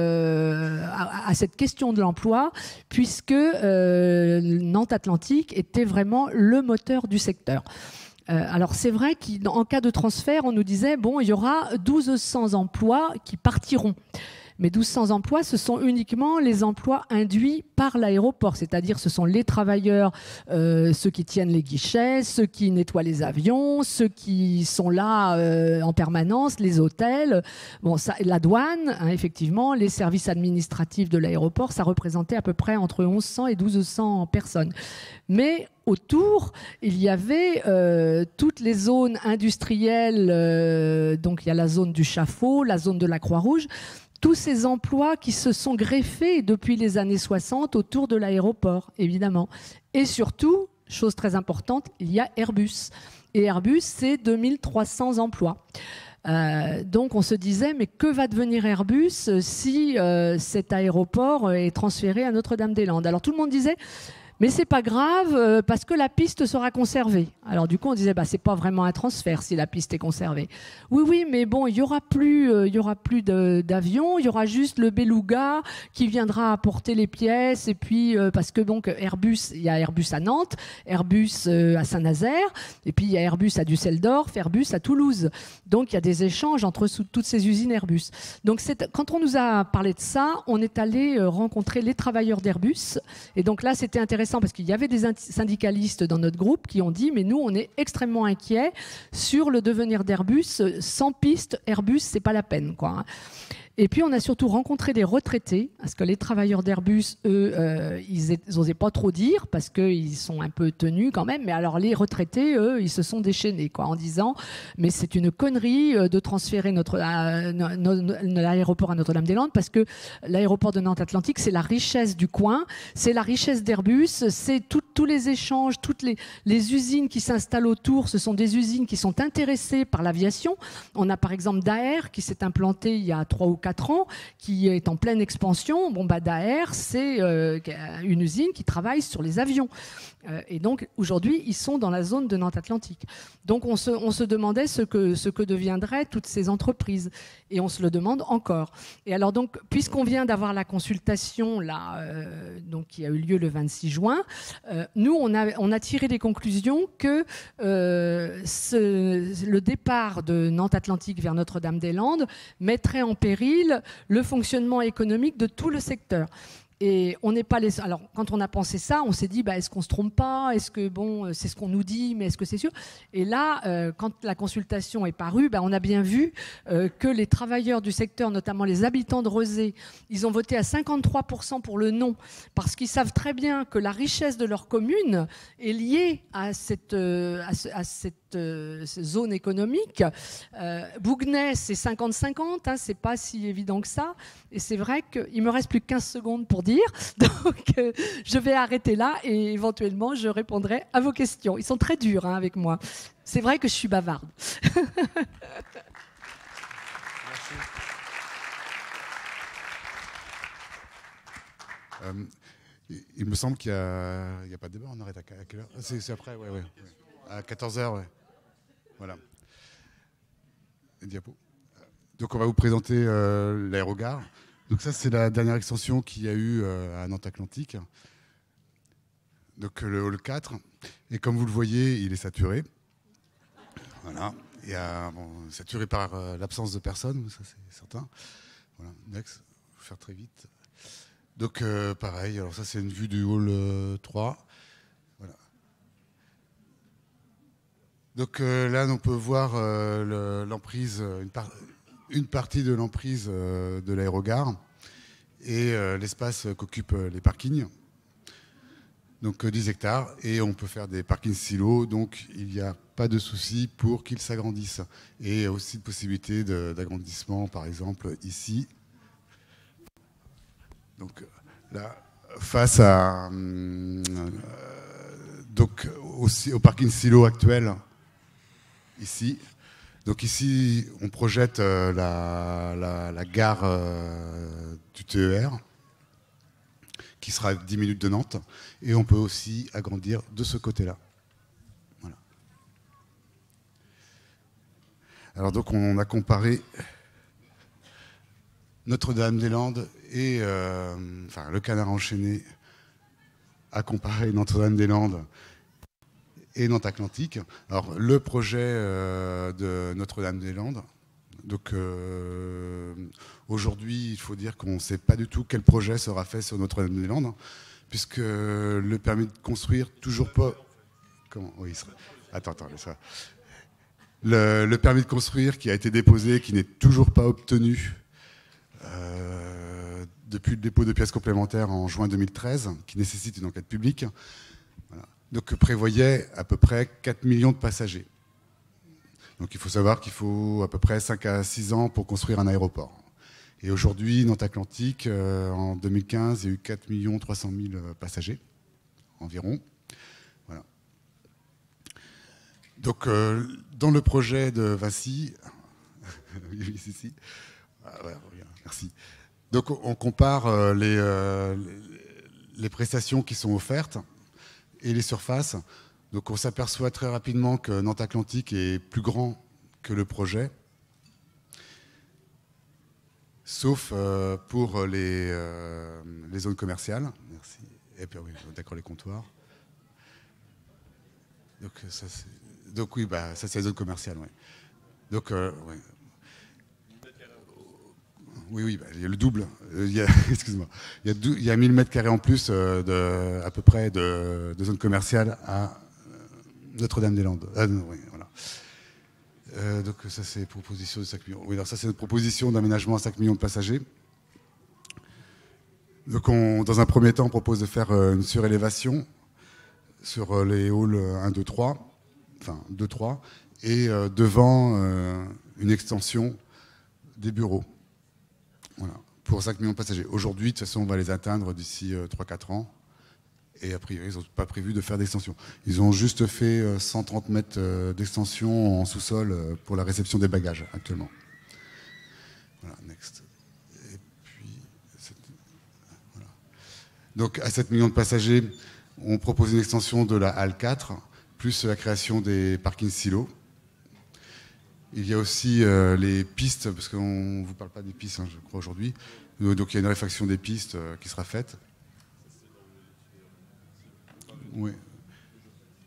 à cette question de l'emploi puisque Nantes Atlantique était vraiment le moteur du secteur. Alors c'est vrai qu'en cas de transfert, on nous disait il y aura 1200 emplois qui partiront. Mais 1200 emplois, ce sont uniquement les emplois induits par l'aéroport, c'est-à-dire ce sont les travailleurs, ceux qui tiennent les guichets, ceux qui nettoient les avions, ceux qui sont là en permanence, les hôtels, la douane, effectivement, les services administratifs de l'aéroport, ça représentait à peu près entre 1100 et 1200 personnes. Mais autour, il y avait toutes les zones industrielles, donc il y a la zone du Chaffaut, la zone de la Croix-Rouge, tous ces emplois qui se sont greffés depuis les années 60 autour de l'aéroport, évidemment. Et surtout, chose très importante, il y a Airbus. Et Airbus, c'est 2300 emplois. Donc on se disait, mais que va devenir Airbus si cet aéroport est transféré à Notre-Dame-des-Landes? Alors tout le monde disait, Mais c'est pas grave parce que la piste sera conservée. Alors du coup, on disait, bah, c'est pas vraiment un transfert si la piste est conservée. Oui, oui, mais bon, il y aura plus d'avions, il y aura juste le Beluga qui viendra apporter les pièces. Et puis parce que donc Airbus, il y a Airbus à Nantes, Airbus à Saint-Nazaire, et puis il y a Airbus à Düsseldorf, Airbus à Toulouse. Donc il y a des échanges entre toutes ces usines Airbus. Donc quand on nous a parlé de ça, on est allé rencontrer les travailleurs d'Airbus. Et donc là, c'était intéressant parce qu'il y avait des syndicalistes dans notre groupe qui ont dit, mais nous, on est extrêmement inquiets sur le devenir d'Airbus. Sans piste, Airbus, c'est pas la peine, quoi. Et puis, on a surtout rencontré des retraités, parce que les travailleurs d'Airbus, eux, ils n'osaient pas trop dire, parce qu'ils sont un peu tenus quand même. Mais alors, les retraités, eux, ils se sont déchaînés, quoi, en disant « Mais c'est une connerie de transférer l'aéroport à Notre-Dame-des-Landes, parce que l'aéroport de Nantes-Atlantique, c'est la richesse du coin, c'est la richesse d'Airbus, c'est tous les échanges, toutes les usines qui s'installent autour, ce sont des usines qui sont intéressées par l'aviation. On a par exemple Daher qui s'est implanté il y a 3 ou 4 ans, qui est en pleine expansion. Bon, bah, Daher, c'est une usine qui travaille sur les avions. Et donc, aujourd'hui, ils sont dans la zone de Nantes-Atlantique. Donc, on se demandait ce que deviendraient toutes ces entreprises. Et on se le demande encore. Et alors, donc, puisqu'on vient d'avoir la consultation, là, donc, qui a eu lieu le 26 juin, nous, on a tiré des conclusions que le départ de Nantes-Atlantique vers Notre-Dame-des-Landes mettrait en péril le fonctionnement économique de tout le secteur. Et on n'est pas les... Alors, quand on a pensé ça, on s'est dit, bah, est-ce qu'on ne se trompe pas? Est-ce que, bon, c'est ce qu'on nous dit, mais est-ce que c'est sûr? Et là, quand la consultation est parue, bah, on a bien vu que les travailleurs du secteur, notamment les habitants de Rezé, ils ont voté à 53% pour le non, parce qu'ils savent très bien que la richesse de leur commune est liée à cette zone économique. Bouguenais, c'est 50-50, hein, c'est pas si évident que ça. Et c'est vrai qu'il me reste plus que 15 secondes pour dire. Donc, je vais arrêter là et éventuellement, je répondrai à vos questions. Ils sont très durs, hein, avec moi. C'est vrai que je suis bavarde. Il me semble qu'il n'y a pas de débat. On arrête à quelle heure? C'est après, ouais. À 14h, ouais. Voilà. Diapo. Donc, on va vous présenter l'aérogare. Donc ça, c'est la dernière extension qu'il y a eu à Nantes-Atlantique. Donc le hall 4. Et comme vous le voyez, il est saturé. Voilà. Saturé par l'absence de personnes, ça c'est certain. Voilà. Next. Je vais faire très vite. Donc pareil, alors ça c'est une vue du hall 3. Voilà. Donc là, on peut voir l'emprise, une partie de l'emprise de l'aérogare et l'espace qu'occupent les parkings. Donc 10 hectares et on peut faire des parkings silos, donc il n'y a pas de souci pour qu'ils s'agrandissent. Et aussi de possibilité d'agrandissement, par exemple ici. Donc là, face à donc aussi au parking silo actuel, ici. Donc ici, on projette la gare du TER, qui sera à 10 minutes de Nantes, et on peut aussi agrandir de ce côté-là. Voilà. Alors donc on a comparé Notre-Dame-des-Landes et le Canard enchaîné a comparé Notre-Dame-des-Landes et Nantes-Atlantique. Alors, le projet de Notre-Dame-des-Landes, donc aujourd'hui, il faut dire qu'on ne sait pas du tout quel projet sera fait sur Notre-Dame-des-Landes, puisque le permis de construire, toujours pas... Comment? Oui, attends, ça. Le permis de construire qui a été déposé, qui n'est toujours pas obtenu depuis le dépôt de pièces complémentaires en juin 2013, qui nécessite une enquête publique. Voilà. Donc prévoyait à peu près 4 millions de passagers. Donc il faut savoir qu'il faut à peu près 5 à 6 ans pour construire un aéroport. Et aujourd'hui, Nantes-Atlantique, en 2015, il y a eu 4 300 000 passagers environ. Voilà. Donc dans le projet de Vinci, ici, voilà, merci. Donc on compare les prestations qui sont offertes. et les surfaces. Donc on s'aperçoit très rapidement que Nantes Atlantique est plus grand que le projet, sauf pour les zones commerciales. Merci. Et puis oui, d'accord, les comptoirs. Donc oui, bah, ça c'est les zones commerciales. Ouais. Donc ouais. Oui, bah, il y a le double. Excuse-moi. Il y a 1000 m² en plus à peu près de zones commerciales à Notre-Dame-des-Landes. Oui, voilà. Donc ça c'est proposition de 5 millions. Oui, alors ça c'est notre proposition d'aménagement à 5 millions de passagers. Donc dans un premier temps, on propose de faire une surélévation sur les halls 1, 2, 3, enfin 2, 3, et devant une extension des bureaux. Voilà, pour 5 millions de passagers. Aujourd'hui, de toute façon, on va les atteindre d'ici 3-4 ans. Et a priori, ils n'ont pas prévu de faire d'extension. Ils ont juste fait 130 mètres d'extension en sous-sol pour la réception des bagages, actuellement. Voilà, next. Et puis, voilà. Donc, à 7 millions de passagers, on propose une extension de la halle 4, plus la création des parkings silos. Il y a aussi les pistes, parce qu'on ne vous parle pas des pistes, hein, je crois, aujourd'hui. Donc il y a une réfaction des pistes qui sera faite. Oui. Comment ?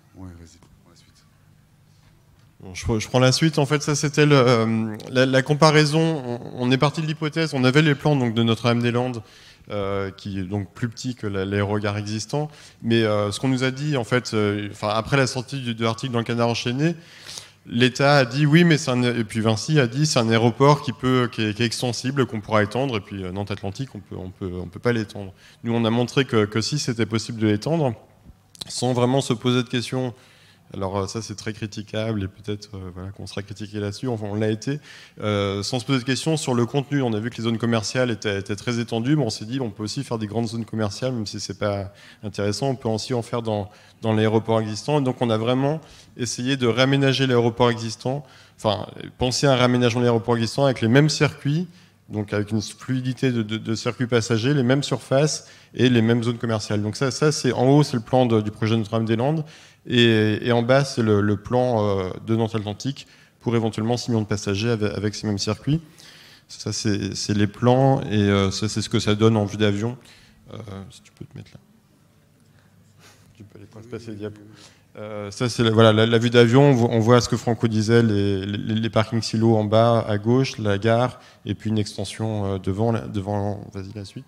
Oui, vas-y, prends la suite. Bon, je prends la suite. En fait, ça, c'était la comparaison. On est parti de l'hypothèse, on avait les plans donc, de Notre-Dame-des-Landes, qui est donc plus petit que l'aérogare existant. Mais ce qu'on nous a dit, en fait, après la sortie de l'article dans le Canard enchaîné, l'État a dit oui, mais et puis Vinci a dit c'est un aéroport qui est extensible, qu'on pourra étendre, et puis Nantes Atlantique, on peut pas l'étendre. Nous, on a montré que si c'était possible de l'étendre, sans vraiment se poser de questions. Alors ça, c'est très critiquable, et peut-être voilà, qu'on sera critiqué là-dessus, enfin, on l'a été, sans se poser de questions sur le contenu. On a vu que les zones commerciales étaient très étendues, mais on s'est dit on peut aussi faire des grandes zones commerciales, même si c'est pas intéressant, on peut aussi en faire dans l'aéroport existant. Et donc on a vraiment essayé de réaménager l'aéroport existant, enfin penser à un réaménagement de l'aéroport existant avec les mêmes circuits, donc avec une fluidité de circuits passagers, les mêmes surfaces et les mêmes zones commerciales. Donc ça c'est en haut, c'est le plan du projet Notre-Dame-des-Landes, et en bas, c'est le plan de Nantes Atlantique pour éventuellement 6 millions de passagers avec ces mêmes circuits. Ça, c'est les plans, et ça, c'est ce que ça donne en vue d'avion. Si tu peux te mettre là. Tu peux aller passer les diapos. Ça, c'est voilà, la vue d'avion. On voit ce que Franco disait, les parkings silos en bas, à gauche, la gare, et puis une extension devant. Vas-y, la suite.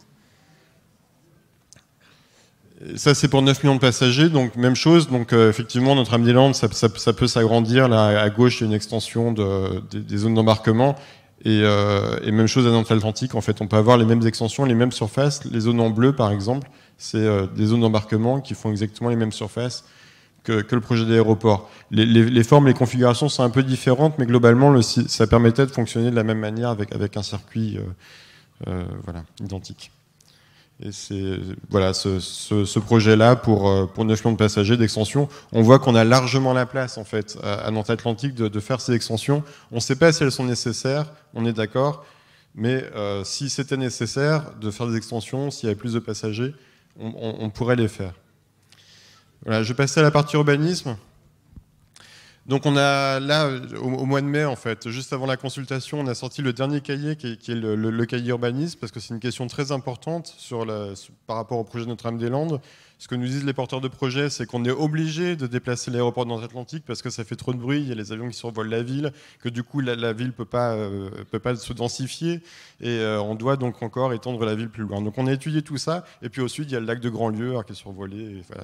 Ça, c'est pour 9 millions de passagers, donc même chose. Donc effectivement, Notre-Dame-des-Landes, ça peut s'agrandir. Là, à gauche, il y a une extension des zones d'embarquement. Et même chose à Nantes Atlantique. En fait, on peut avoir les mêmes extensions, les mêmes surfaces. Les zones en bleu, par exemple, c'est des zones d'embarquement qui font exactement les mêmes surfaces que le projet d'aéroport. Les formes, les configurations sont un peu différentes, mais globalement, ça permettait de fonctionner de la même manière avec un circuit voilà, identique. Et c'est voilà, ce projet-là pour 9 millions de passagers d'extension, on voit qu'on a largement la place en fait à Nantes Atlantique de faire ces extensions. On ne sait pas si elles sont nécessaires, on est d'accord, mais si c'était nécessaire de faire des extensions, s'il y avait plus de passagers, on pourrait les faire. Voilà, je vais passer à la partie urbanisme. Donc on a là, au mois de mai, en fait, juste avant la consultation, on a sorti le dernier cahier qui est le cahier urbanisme, parce que c'est une question très importante par rapport au projet de Notre-Dame-des-Landes. Ce que nous disent les porteurs de projet, c'est qu'on est obligé de déplacer l'aéroport de Nantes Atlantique parce que ça fait trop de bruit, il y a les avions qui survolent la ville, que du coup la ville peut pas se densifier, et on doit donc encore étendre la ville plus loin. Donc on a étudié tout ça, et puis au sud il y a le lac de Grandlieu qui est survolé, et voilà,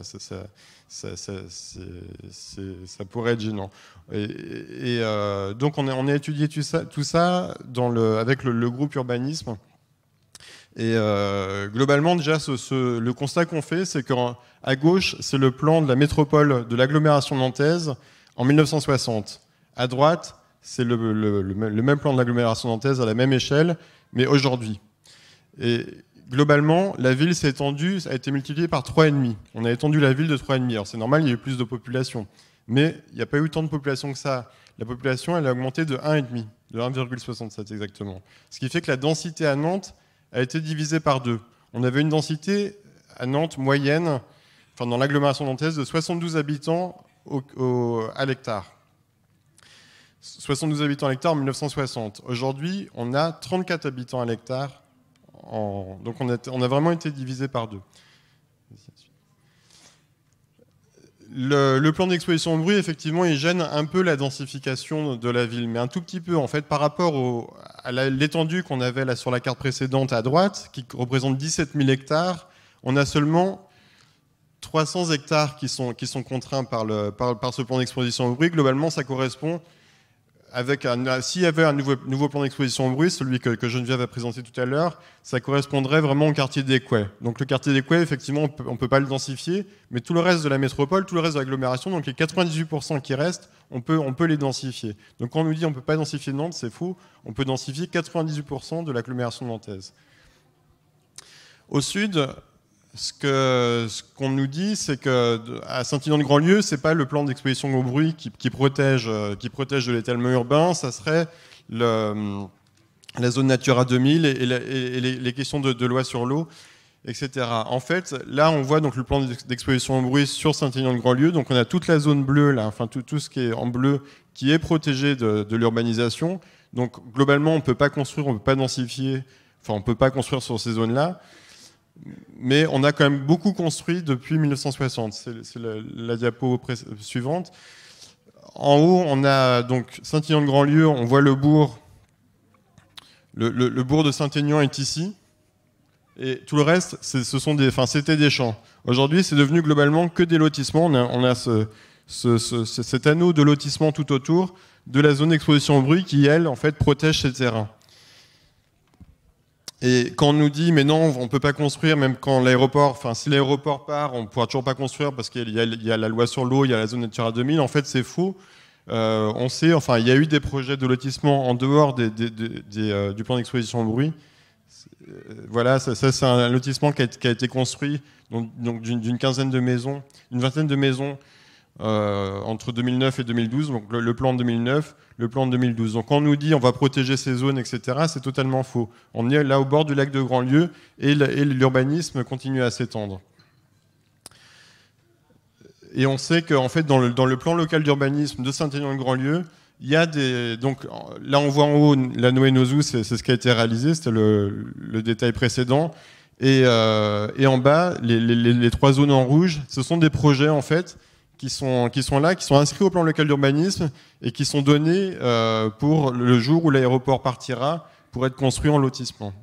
ça pourrait être gênant. Et donc on a étudié tout ça avec le groupe urbanisme. Et globalement, déjà, le constat qu'on fait, c'est qu'à gauche, c'est le plan de la métropole de l'agglomération nantaise en 1960. À droite, c'est le même plan de l'agglomération nantaise à la même échelle, mais aujourd'hui. Et globalement, la ville s'est étendue, ça a été multiplié par 3,5. On a étendu la ville de 3,5. Alors c'est normal, il y a eu plus de population. Mais il n'y a pas eu tant de population que ça. La population, elle a augmenté de 1,5, de 1,67 exactement. Ce qui fait que la densité à Nantes a été divisée par 2. On avait une densité à Nantes moyenne dans l'agglomération nantaise de 72 habitants à l'hectare. 72 habitants à l'hectare en 1960. Aujourd'hui, on a 34 habitants à l'hectare. Donc on a vraiment été divisé par 2. Le plan d'exposition au bruit, effectivement, il gêne un peu la densification de la ville, mais un tout petit peu, en fait, par rapport à l'étendue qu'on avait là sur la carte précédente à droite, qui représente 17 000 hectares, on a seulement 300 hectares qui sont contraints par ce plan d'exposition au bruit. Globalement, ça correspond s'il y avait un nouveau plan d'exposition au bruit, celui que Geneviève a présenté tout à l'heure, ça correspondrait vraiment au quartier des Quais. Donc le quartier des Quais, effectivement, on ne peut pas le densifier, mais tout le reste de la métropole, tout le reste de l'agglomération, donc les 98% qui restent, on peut les densifier. Donc quand on nous dit on ne peut pas densifier Nantes, c'est faux, on peut densifier 98% de l'agglomération nantaise. Au sud, ce qu'on nous dit, c'est qu'à Saint-Ignan-de-Grandlieu, ce n'est pas le plan d'exposition au bruit qui protège de l'étalement urbain, ça serait la zone Natura 2000 et les questions de loi sur l'eau, etc. En fait, là, on voit donc le plan d'exposition au bruit sur Saint-Ignan-de-Grandlieu. Donc, on a toute la zone bleue, là, enfin tout ce qui est en bleu, qui est protégé de l'urbanisation. Donc, globalement, on ne peut pas construire, on ne peut pas densifier, enfin, on ne peut pas construire sur ces zones-là. Mais on a quand même beaucoup construit depuis 1960. C'est la diapo suivante. En haut, on a donc Saint-Ignan-de-Grandlieu, on voit le bourg. Le bourg de Saint-Aignan est ici. Et tout le reste, c'était des champs. Aujourd'hui, c'est devenu globalement que des lotissements. On a cet anneau de lotissement tout autour de la zone d'exposition au bruit qui, elle, en fait, protège ces terrains. Et quand on nous dit, mais non, on ne peut pas construire, même quand si l'aéroport part, on ne pourra toujours pas construire parce qu'il y a la loi sur l'eau, il y a la zone Natura 2000, en fait, c'est faux. On sait, il y a eu des projets de lotissement en dehors du plan d'exposition au bruit. Voilà, ça c'est un lotissement qui a été construit donc d'une quinzaine de maisons, une vingtaine de maisons entre 2009 et 2012, donc le plan de 2009, le plan de 2012. Donc quand on nous dit on va protéger ces zones, etc., c'est totalement faux. On est là au bord du lac de Grandlieu et l'urbanisme continue à s'étendre. Et on sait qu'en fait, dans le plan local d'urbanisme de Saint-Aignan-de-Grandlieu, il y a donc là on voit en haut la Noé-Nozou, c'est ce qui a été réalisé, c'était le détail précédent. Et en bas, les 3 zones en rouge, ce sont des projets en fait qui sont là, qui sont inscrits au plan local d'urbanisme et qui sont donnés pour le jour où l'aéroport partira pour être construit en lotissement.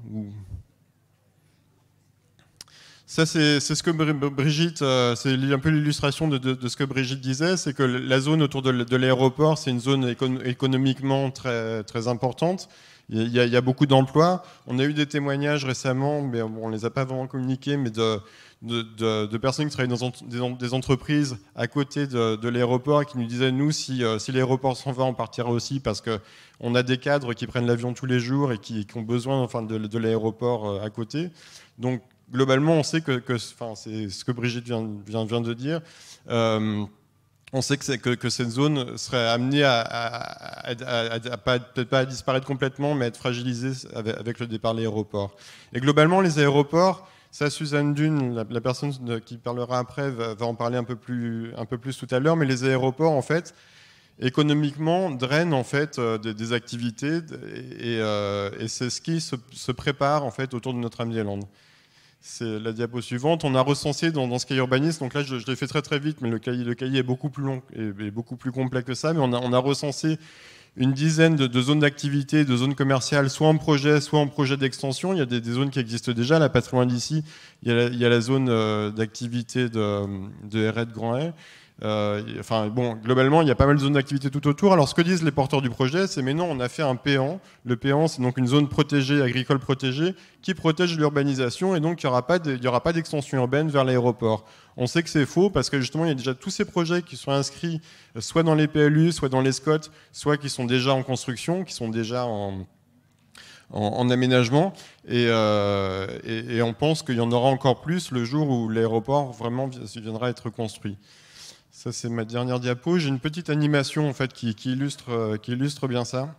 Ça, c'est ce que Brigitte, c'est un peu l'illustration de ce que Brigitte disait, c'est que la zone autour de l'aéroport, c'est une zone économiquement très, très importante. Il y a beaucoup d'emplois. On a eu des témoignages récemment, mais on ne les a pas vraiment communiqués, mais de personnes qui travaillent dans des entreprises à côté de l'aéroport et qui nous disaient, nous, si l'aéroport s'en va, on partira aussi parce qu'on a des cadres qui prennent l'avion tous les jours et qui ont besoin de l'aéroport à côté. Donc, globalement, on sait que c'est ce que Brigitte vient de dire. On sait que cette zone serait amenée peut-être pas à disparaître complètement, mais à être fragilisée avec le départ de l'aéroport. Et globalement, les aéroports, ça, Suzanne Dune, la personne qui parlera après, va en parler un peu plus tout à l'heure, mais les aéroports, en fait, économiquement, drainent en fait des activités et c'est ce qui se prépare en fait autour de Notre-Dame-des-Landes. C'est la diapo suivante. On a recensé dans ce cahier urbanisme, donc là je l'ai fait très très vite, mais le cahier est beaucoup plus long et beaucoup plus complet que ça, mais on a recensé une dizaine de zones d'activité, de zones commerciales, soit en projet d'extension. Il y a des zones qui existent déjà, là pas très loin d'ici, il y a la zone d'activité de Héret de Grand Hay. Globalement, il y a pas mal de zones d'activité tout autour. Alors, ce que disent les porteurs du projet, c'est mais non, on a fait un PAN. Le PAN, c'est donc une zone protégée, agricole protégée, qui protège l'urbanisation, et donc il n'y aura pas d'extension urbaine vers l'aéroport. On sait que c'est faux parce que justement, il y a déjà tous ces projets qui sont inscrits soit dans les PLU, soit dans les SCOT, soit qui sont déjà en construction, qui sont déjà en aménagement, et on pense qu'il y en aura encore plus le jour où l'aéroport vraiment viendra être construit. Ça, c'est ma dernière diapo. J'ai une petite animation en fait, qui illustre bien ça.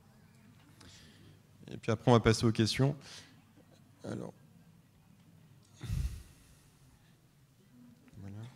Et puis après, on va passer aux questions. Alors. Voilà.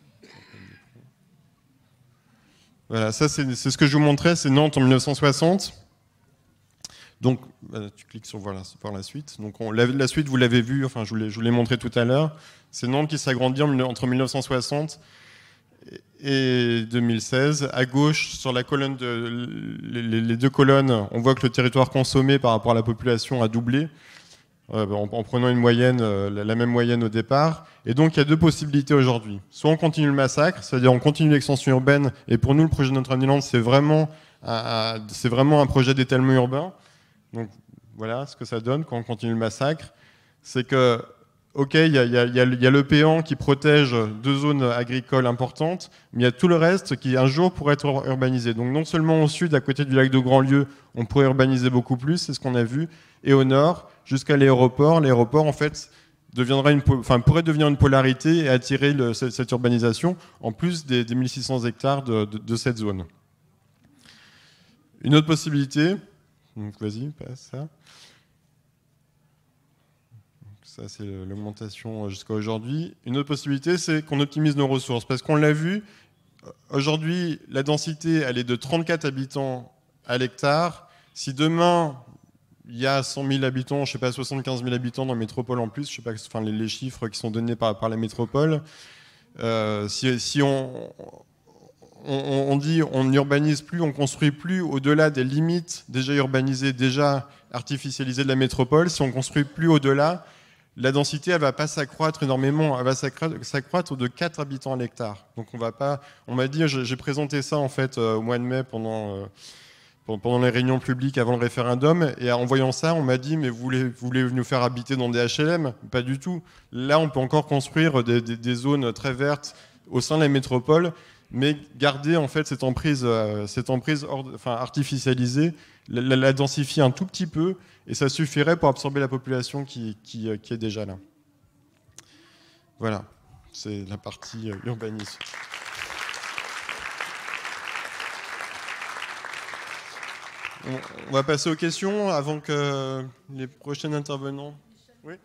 Voilà, ça c'est ce que je vous montrais, c'est Nantes en 1960. Donc, tu cliques sur voir la suite. Donc, la suite, vous l'avez vu, enfin, je vous l'ai montré tout à l'heure. C'est Nantes qui s'agrandit entre 1960 et 2016. À gauche, sur la colonne les deux colonnes, on voit que le territoire consommé par rapport à la population a doublé, en prenant une moyenne, la même moyenne au départ. Et donc, il y a deux possibilités aujourd'hui. Soit on continue le massacre, c'est-à-dire on continue l'extension urbaine. Et pour nous, le projet Notre-Dame-des-Landes, c'est vraiment un projet d'étalement urbain. Donc voilà ce que ça donne quand on continue le massacre. C'est que, ok, il y a le Péan qui protège 2 zones agricoles importantes, mais il y a tout le reste qui un jour pourrait être urbanisé. Donc non seulement au sud, à côté du lac de Grandlieu, on pourrait urbaniser beaucoup plus, c'est ce qu'on a vu, et au nord, jusqu'à l'aéroport. L'aéroport, en fait, pourrait devenir une polarité et attirer cette urbanisation, en plus des 1600 hectares de cette zone. Une autre possibilité... Donc vas-y, passe ça. Ça, c'est l'augmentation jusqu'à aujourd'hui. Une autre possibilité, c'est qu'on optimise nos ressources. Parce qu'on l'a vu, aujourd'hui, la densité, elle est de 34 habitants à l'hectare. Si demain, il y a 100 000 habitants, je ne sais pas, 75 000 habitants dans la métropole en plus, je ne sais pas les chiffres qui sont donnés par la métropole, si on dit on n'urbanise plus, on construit plus au-delà des limites déjà urbanisées, déjà artificialisées de la métropole. Si on construit plus au-delà, la densité elle va pas s'accroître énormément, elle va s'accroître de 4 habitants à l'hectare. Donc on m'a dit, j'ai présenté ça en fait au mois de mai pendant les réunions publiques avant le référendum, et en voyant ça, on m'a dit mais vous voulez nous faire habiter dans des HLM? Pas du tout. Là, on peut encore construire des zones très vertes au sein de la métropole, mais garder en fait cette emprise artificialisée, la densifier un tout petit peu, et ça suffirait pour absorber la population qui est déjà là. Voilà, c'est la partie urbanisme. On va passer aux questions avant que les prochains intervenants... Oui.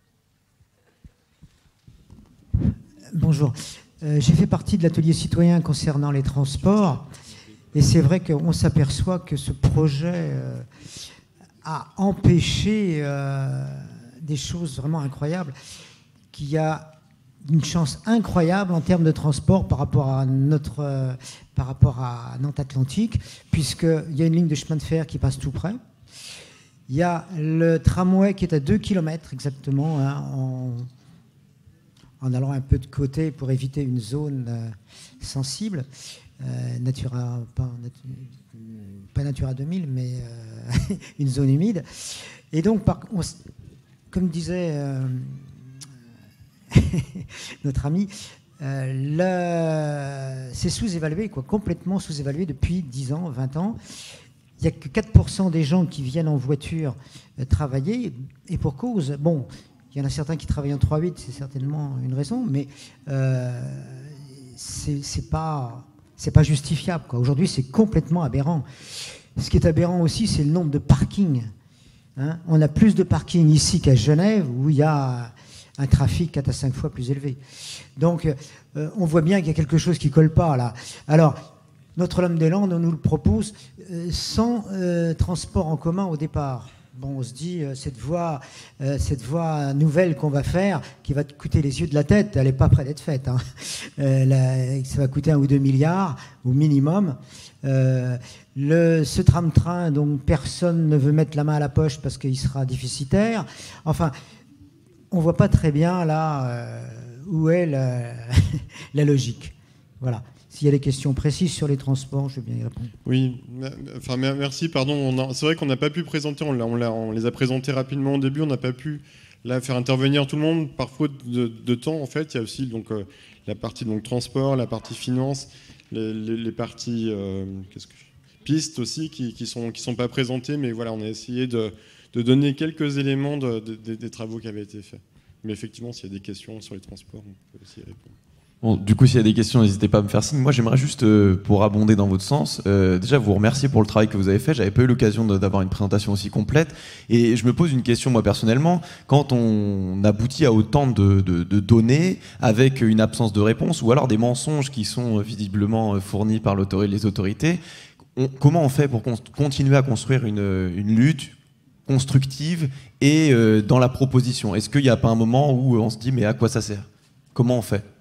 Bonjour. J'ai fait partie de l'atelier citoyen concernant les transports, et c'est vrai qu'on s'aperçoit que ce projet a empêché des choses vraiment incroyables, qu'il y a une chance incroyable en termes de transport par rapport à Nantes-Atlantique, puisqu'il y a une ligne de chemin de fer qui passe tout près. Il y a le tramway qui est à 2 km exactement, hein, en allant un peu de côté pour éviter une zone sensible, pas Natura 2000, mais une zone humide. Et donc, comme disait notre ami, c'est sous-évalué, complètement sous-évalué depuis 10 ans, 20 ans. Il n'y a que 4% des gens qui viennent en voiture travailler, et pour cause, bon, il y en a certains qui travaillent en 3/8, c'est certainement une raison, mais c'est pas justifiable, quoi. Aujourd'hui, c'est complètement aberrant. Ce qui est aberrant aussi, c'est le nombre de parkings. Hein. On a plus de parkings ici qu'à Genève, où il y a un trafic 4 à 5 fois plus élevé. Donc, on voit bien qu'il y a quelque chose qui ne colle pas, là. Alors, Notre-Dame-des-Landes, on nous le propose sans transport en commun au départ. Bon, on se dit, cette voie nouvelle qu'on va faire, qui va te coûter les yeux de la tête, elle n'est pas près d'être faite. Hein. Ça va coûter 1 ou 2 milliards au minimum. Ce tram-train dont personne ne veut mettre la main à la poche parce qu'il sera déficitaire. Enfin, on ne voit pas très bien là où est la logique. Voilà. S'il y a des questions précises sur les transports, je veux bien y répondre. Oui, enfin, merci, pardon. C'est vrai qu'on n'a pas pu présenter, on les a présentés rapidement au début, on n'a pas pu là, faire intervenir tout le monde par faute de temps. En fait, il y a aussi donc, la partie donc, transport, la partie finance, les parties pistes aussi qui sont pas présentées, mais voilà, on a essayé de donner quelques éléments des travaux qui avaient été faits. Mais effectivement, s'il y a des questions sur les transports, on peut aussi y répondre. Bon, du coup, s'il y a des questions, n'hésitez pas à me faire signe. Moi, j'aimerais juste, pour abonder dans votre sens, déjà vous remercier pour le travail que vous avez fait. J'avais pas eu l'occasion d'avoir une présentation aussi complète. Et je me pose une question, moi, personnellement. Quand on aboutit à autant de données, avec une absence de réponse, ou alors des mensonges qui sont visiblement fournis par les autorités, comment on fait pour continuer à construire une lutte constructive et dans la proposition? Est-ce qu'il n'y a pas un moment où on se dit, mais à quoi ça sert? Comment on fait?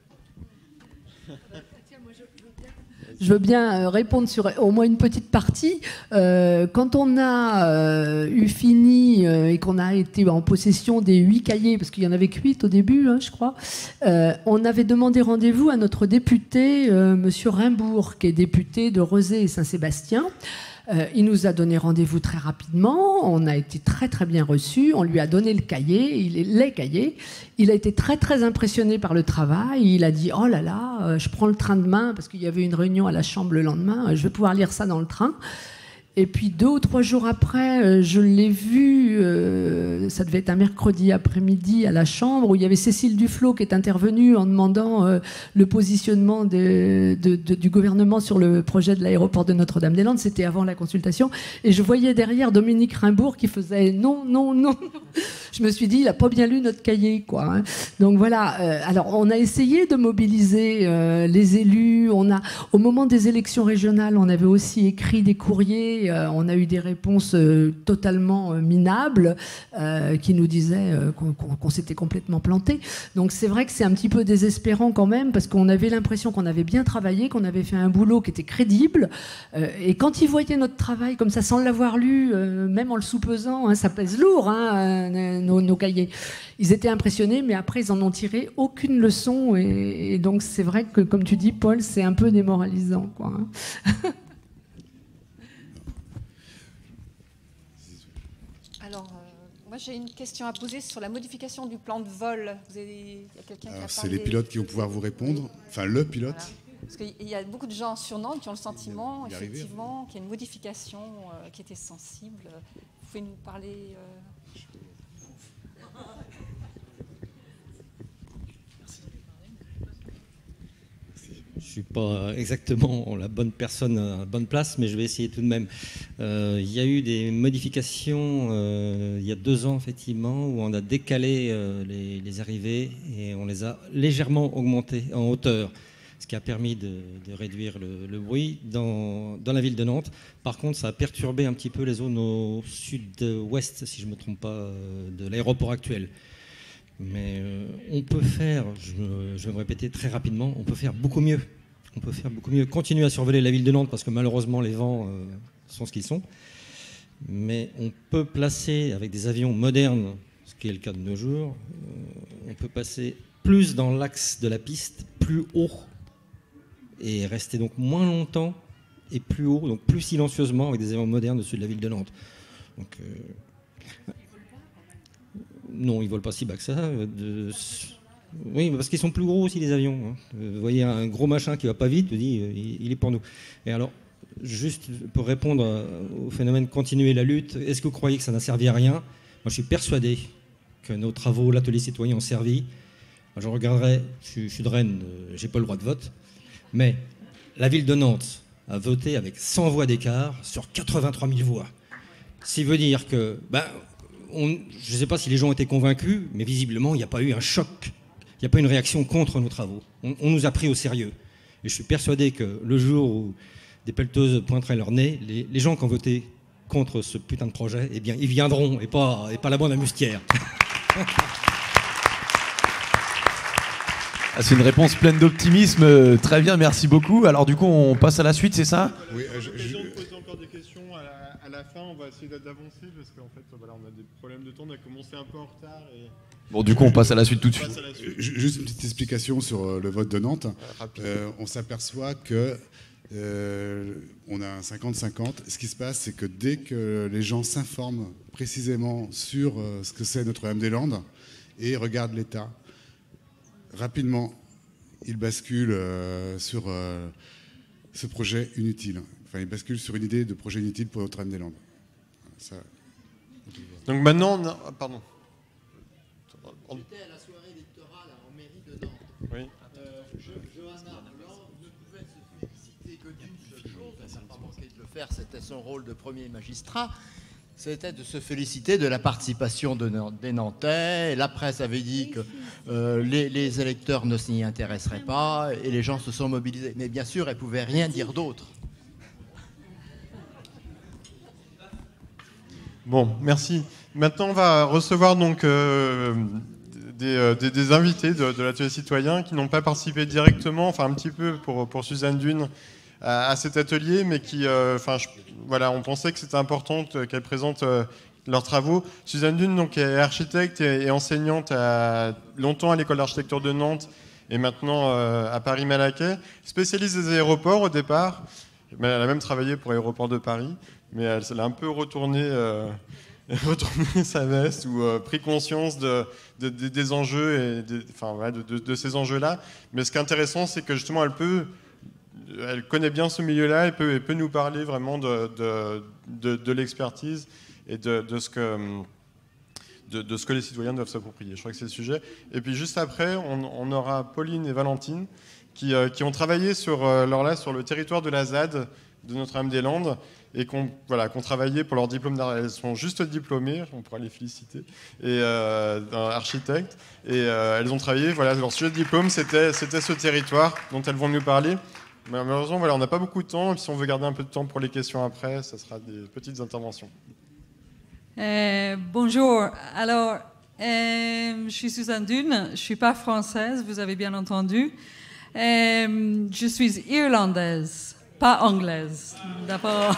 Je veux bien répondre sur au moins une petite partie. Quand on a eu fini et qu'on a été en possession des 8 cahiers, parce qu'il y en avait que 8 au début, je crois, on avait demandé rendez-vous à notre député, Monsieur Rimbourg, qui est député de Rezé et Saint-Sébastien. Il nous a donné rendez-vous très rapidement, on a été très très bien reçus, on lui a donné les cahiers, il a été très très impressionné par le travail, il a dit « Oh là là, je prends le train demain, parce qu'il y avait une réunion à la Chambre le lendemain, je vais pouvoir lire ça dans le train ». Et puis 2 ou 3 jours après, je l'ai vu, ça devait être un mercredi après-midi à la Chambre, où il y avait Cécile Duflot qui est intervenue en demandant le positionnement du gouvernement sur le projet de l'aéroport de Notre-Dame-des-Landes. C'était avant la consultation. Et je voyais derrière Dominique Rimbourg qui faisait non, non, non. Je me suis dit, il n'a pas bien lu notre cahier, quoi. Hein. Donc voilà. Alors, on a essayé de mobiliser les élus. Au moment des élections régionales, on avait aussi écrit des courriers. On a eu des réponses totalement minables qui nous disaient qu'on s'était complètement planté. Donc c'est vrai que c'est un petit peu désespérant quand même parce qu'on avait l'impression qu'on avait bien travaillé, qu'on avait fait un boulot qui était crédible. Et quand ils voyaient notre travail comme ça, sans l'avoir lu, même en le sous-pesant, ça pèse lourd, nos cahiers. Ils étaient impressionnés, mais après ils en ont tiré aucune leçon. Et donc c'est vrai que, comme tu dis, Paul, c'est un peu démoralisant, quoi. Alors, moi j'ai une question à poser sur la modification du plan de vol. Il y a quelqu'un qui a parlé. C'est les pilotes qui vont pouvoir vous répondre, enfin le pilote. Voilà. Parce qu'il y a beaucoup de gens sur Nantes qui ont le sentiment, effectivement, qu'il y a une modification qui était sensible. Vous pouvez nous parler Je ne suis pas exactement la bonne personne à la bonne place, mais je vais essayer tout de même. Il y a eu des modifications il y a 2 ans, effectivement, où on a décalé les arrivées et on les a légèrement augmentées en hauteur, ce qui a permis de réduire le bruit dans la ville de Nantes. Par contre, ça a perturbé un petit peu les zones au sud-ouest, si je ne me trompe pas, de l'aéroport actuel. Mais on peut faire, je vais me répéter très rapidement, on peut faire beaucoup mieux. On peut faire beaucoup mieux. Continuer à survoler la ville de Nantes parce que malheureusement les vents sont ce qu'ils sont. Mais on peut placer avec des avions modernes, ce qui est le cas de nos jours, on peut passer plus dans l'axe de la piste, plus haut, et rester donc moins longtemps et plus haut, donc plus silencieusement avec des avions modernes au-dessus de la ville de Nantes. Donc, non, ils ne volent pas si bas que ça. Oui, parce qu'ils sont plus gros aussi, les avions. Vous voyez un gros machin qui ne va pas vite, vous dites, il est pour nous. Et alors, juste pour répondre au phénomène continuer la lutte, est-ce que vous croyez que ça n'a servi à rien? Moi, je suis persuadé que nos travaux, l'atelier citoyen, ont servi. Moi, je regarderai, je suis de Rennes, je n'ai pas le droit de vote, mais la ville de Nantes a voté avec 100 voix d'écart sur 83 000 voix. Ce qui veut dire que... je ne sais pas si les gens ont été convaincus, mais visiblement, il n'y a pas eu un choc, il n'y a pas eu une réaction contre nos travaux. On nous a pris au sérieux. Et je suis persuadé que le jour où des pelleteuses pointeraient leur nez, les gens qui ont voté contre ce putain de projet, eh bien, ils viendront, et pas la bande à Mustière. C'est une réponse pleine d'optimisme. Très bien, merci beaucoup. Alors du coup, on passe à la suite, c'est ça? Oui, je vais poser encore des questions à la fin. On va essayer d'avancer parce qu'en fait, voilà, on a des problèmes de temps. On a commencé un peu en retard. Bon, du coup, on passe à la suite tout de suite. Juste une petite explication sur le vote de Nantes. On s'aperçoit que on a un 50-50. Ce qui se passe, c'est que dès que les gens s'informent précisément sur ce que c'est Notre-Dame-des-Landes et regardent l'état, rapidement, ils basculent sur ce projet inutile. Enfin, ils basculent sur une idée de projet inutile pour Notre-Dame-des-Landes. Ça... Donc maintenant, pardon. J'étais à la soirée électorale en mairie de Nantes. Oui. Johanna Roland ne pouvait se féliciter que d'une seule chose, on n'a pas manqué de le faire, c'était son rôle de premier magistrat, c'était de se féliciter de la participation des Nantais. La presse avait dit que les électeurs ne s'y intéresseraient pas et les gens se sont mobilisés. Mais bien sûr, elle ne pouvait rien dire d'autre. Bon, merci. Maintenant, on va recevoir donc des invités de l'atelier citoyen qui n'ont pas participé directement, enfin un petit peu pour Suzanne Dune à cet atelier, mais qui, voilà, on pensait que c'était important qu'elles présentent leurs travaux. Suzanne Dune donc, est architecte et enseignante longtemps à l'école d'architecture de Nantes et maintenant à Paris-Malaquais, spécialiste des aéroports au départ. Elle a même travaillé pour Aéroports de Paris, mais elle a un peu retourné sa veste ou pris conscience des enjeux et de ces enjeux-là. Mais ce qui est intéressant, c'est que justement, elle connaît bien ce milieu-là, elle peut nous parler vraiment de l'expertise et de ce que les citoyens doivent s'approprier. Je crois que c'est le sujet. Et puis juste après, on aura Pauline et Valentine qui ont travaillé sur le territoire de la ZAD de Notre-Dame-des-Landes et qui ont travaillé pour leur diplôme d'art. Elles sont juste diplômées, on pourra les féliciter, et architectes. Et elles ont travaillé, leur sujet de diplôme, c'était ce territoire dont elles vont nous parler. Mais malheureusement, on n'a pas beaucoup de temps. Et si on veut garder un peu de temps pour les questions après, ça sera des petites interventions. Bonjour. Alors, je suis Suzanne Dune. Je ne suis pas française, vous avez bien entendu. Je suis irlandaise, pas anglaise. D'abord,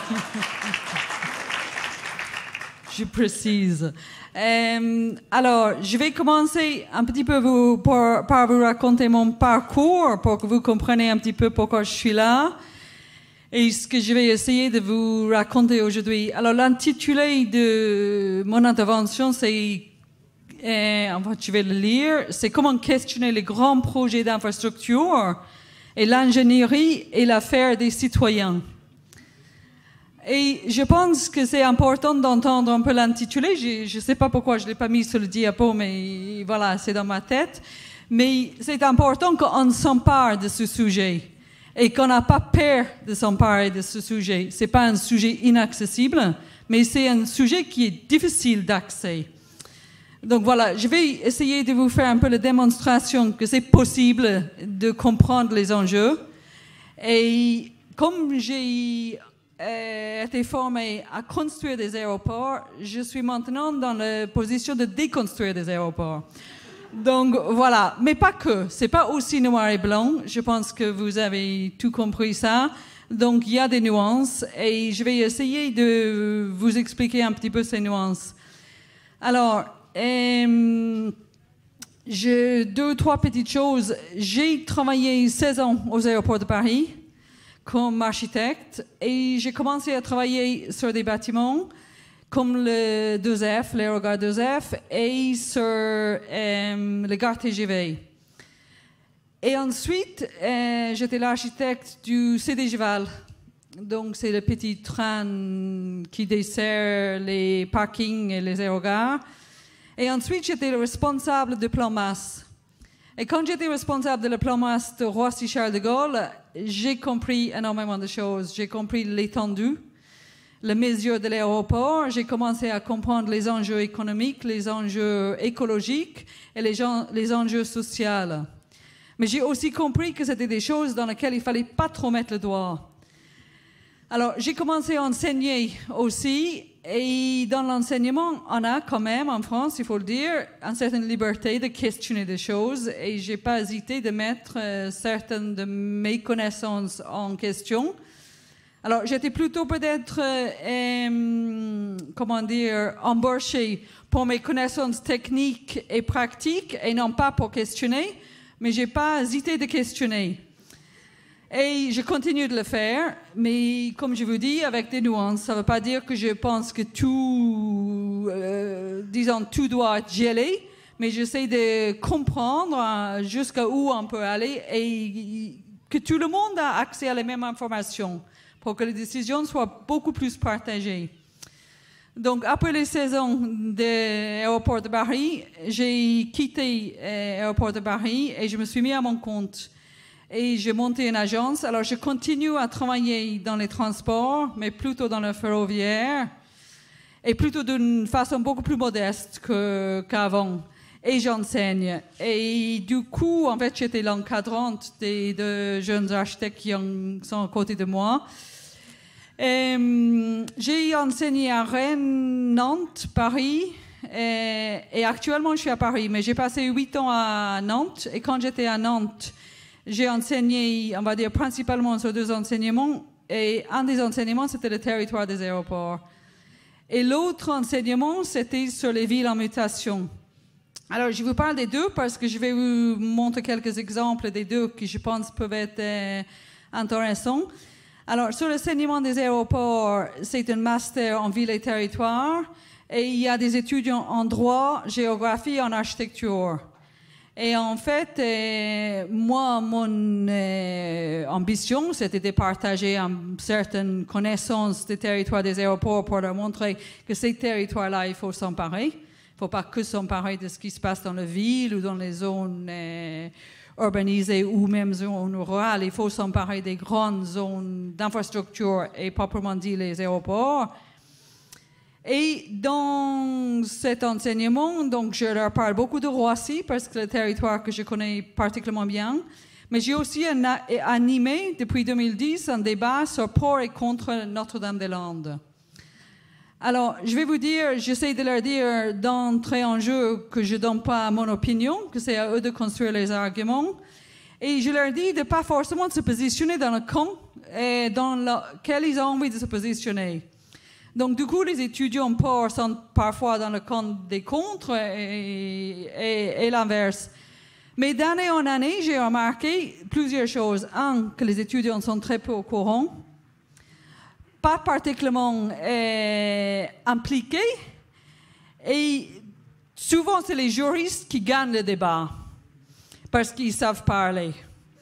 je précise. Alors, je vais commencer un petit peu par vous raconter mon parcours pour que vous compreniez un petit peu pourquoi je suis là et ce que je vais essayer de vous raconter aujourd'hui. Alors, l'intitulé de mon intervention, c'est, je vais le lire, c'est comment questionner les grands projets d'infrastructure et l'ingénierie et l'affaire des citoyens. Et je pense que c'est important d'entendre un peu l'intitulé. Je ne sais pas pourquoi je ne l'ai pas mis sur le diapo, mais voilà, c'est dans ma tête. Mais c'est important qu'on s'empare de ce sujet et qu'on n'a pas peur de s'emparer de ce sujet. Ce n'est pas un sujet inaccessible, mais c'est un sujet qui est difficile d'accès. Donc voilà, je vais essayer de vous faire un peu la démonstration que c'est possible de comprendre les enjeux. Et comme j'ai été formée à construire des aéroports, je suis maintenant dans la position de déconstruire des aéroports. Donc voilà, mais pas que, c'est pas aussi noir et blanc, je pense que vous avez tout compris ça. Donc il y a des nuances et je vais essayer de vous expliquer un petit peu ces nuances. Alors, deux ou trois petites choses. J'ai travaillé 16 ans aux aéroports de Paris comme architecte et j'ai commencé à travailler sur des bâtiments comme le 2F, l'aérogare 2F et sur le gare TGV. Et ensuite, j'étais l'architecte du CDGVAL. Donc, c'est le petit train qui dessert les parkings et les aérogares. Et ensuite, j'étais le responsable de plan masse. Et quand j'étais responsable de le plan masse de Roissy-Charles de Gaulle, j'ai compris énormément de choses. J'ai compris l'étendue, la mesure de l'aéroport. J'ai commencé à comprendre les enjeux économiques, les enjeux écologiques et les enjeux sociaux. Mais j'ai aussi compris que c'était des choses dans lesquelles il ne fallait pas trop mettre le doigt. Alors, j'ai commencé à enseigner aussi. Et dans l'enseignement, on a quand même, en France, il faut le dire, une certaine liberté de questionner des choses. Et je n'ai pas hésité de mettre certaines de mes connaissances en question. Alors, j'étais plutôt peut-être, embauchée pour mes connaissances techniques et pratiques et non pas pour questionner, mais je n'ai pas hésité de questionner. Et je continue de le faire, mais comme je vous dis, avec des nuances. Ça ne veut pas dire que je pense que tout doit être gelé, mais j'essaie de comprendre jusqu'à où on peut aller et que tout le monde a accès à les mêmes informations pour que les décisions soient beaucoup plus partagées. Donc, après les 16 ans de l'aéroport de Paris, j'ai quitté l'aéroport de Paris et je me suis mis à mon compte. Et j'ai monté une agence. Alors, je continue à travailler dans les transports, mais plutôt dans le ferroviaire, et plutôt d'une façon beaucoup plus modeste qu'avant. Et j'enseigne. Et du coup, en fait, j'étais l'encadrante des deux jeunes architectes qui sont à côté de moi. J'ai enseigné à Rennes, Nantes, Paris, et actuellement je suis à Paris, mais j'ai passé 8 ans à Nantes, et quand j'étais à Nantes, j'ai enseigné, on va dire, principalement sur 2 enseignements, et un des enseignements, c'était le territoire des aéroports. Et l'autre enseignement, c'était sur les villes en mutation. Alors, je vous parle des deux parce que je vais vous montrer quelques exemples des deux qui, je pense, peuvent être intéressants. Alors, sur l'enseignement des aéroports, c'est un master en ville et territoire. Et il y a des étudiants en droit, géographie et en architecture. Et en fait, moi, mon ambition, c'était de partager certaines connaissances des territoires des aéroports pour leur montrer que ces territoires-là, il faut s'emparer. Il ne faut pas que s'emparer de ce qui se passe dans la ville ou dans les zones urbanisées ou même zones rurales. Il faut s'emparer des grandes zones d'infrastructure et proprement dit les aéroports. Et dans cet enseignement, donc je leur parle beaucoup de Roissy parce que c'est le territoire que je connais particulièrement bien. Mais j'ai aussi animé depuis 2010 un débat sur pour et contre Notre-Dame-des-Landes. Alors, je vais vous dire, j'essaie de leur dire d'entrer en jeu que je ne donne pas mon opinion, que c'est à eux de construire les arguments. Et je leur dis de ne pas forcément se positionner dans le camp dans lequel ils ont envie de se positionner. Donc, du coup, les étudiants sont parfois dans le camp des contre et l'inverse. Mais d'année en année, j'ai remarqué plusieurs choses. Un, que les étudiants sont très peu au courant. Pas particulièrement impliqués, et souvent c'est les juristes qui gagnent le débat parce qu'ils savent parler.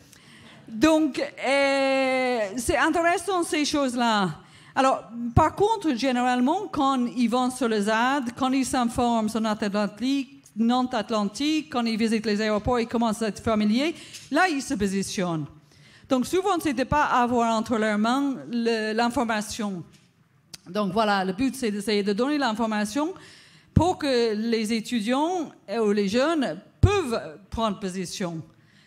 Donc c'est intéressant ces choses-là. Alors par contre, généralement, quand ils vont sur le ZAD, quand ils s'informent sur Nantes-Atlantique, quand ils visitent les aéroports, ils commencent à être familiers, là ils se positionnent. Donc souvent, c'est de ne pas avoir entre leurs mains l'information. Donc voilà, le but, c'est d'essayer de donner l'information pour que les étudiants ou les jeunes peuvent prendre position.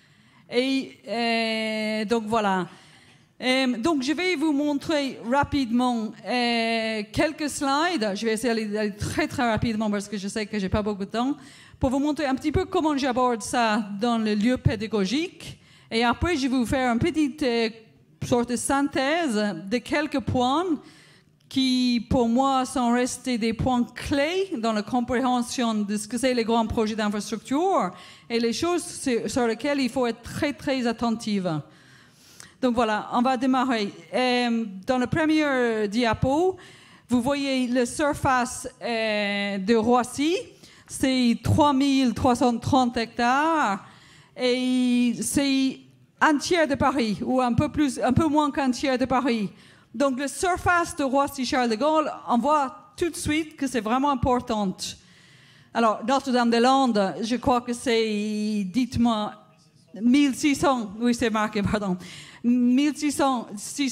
Et donc voilà. Donc je vais vous montrer rapidement quelques slides. Je vais essayer d'aller très très rapidement parce que je sais que je n'ai pas beaucoup de temps. Pour vous montrer un petit peu comment j'aborde ça dans le lieu pédagogique. Et après, je vais vous faire une petite sorte de synthèse de quelques points qui, pour moi, sont restés des points clés dans la compréhension de ce que c'est les grands projets d'infrastructure et les choses sur lesquelles il faut être très, très attentif. Donc voilà, on va démarrer. Dans le premier diapo, vous voyez la surface de Roissy. C'est 3330 hectares. Et c'est un tiers de Paris, ou un peu moins qu'un tiers de Paris. Donc, la surface de Roissy-Charles de Gaulle, on voit tout de suite que c'est vraiment important. Alors, Notre-Dame-des-Landes, je crois que c'est, dites-moi, 1600, oui, c'est marqué, pardon, 1600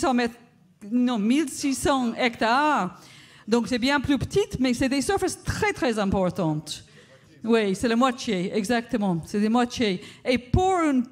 hectares. Donc, c'est bien plus petite, mais c'est des surfaces très, très importantes. Oui, c'est la moitié, exactement. C'est la moitié. Et pour 9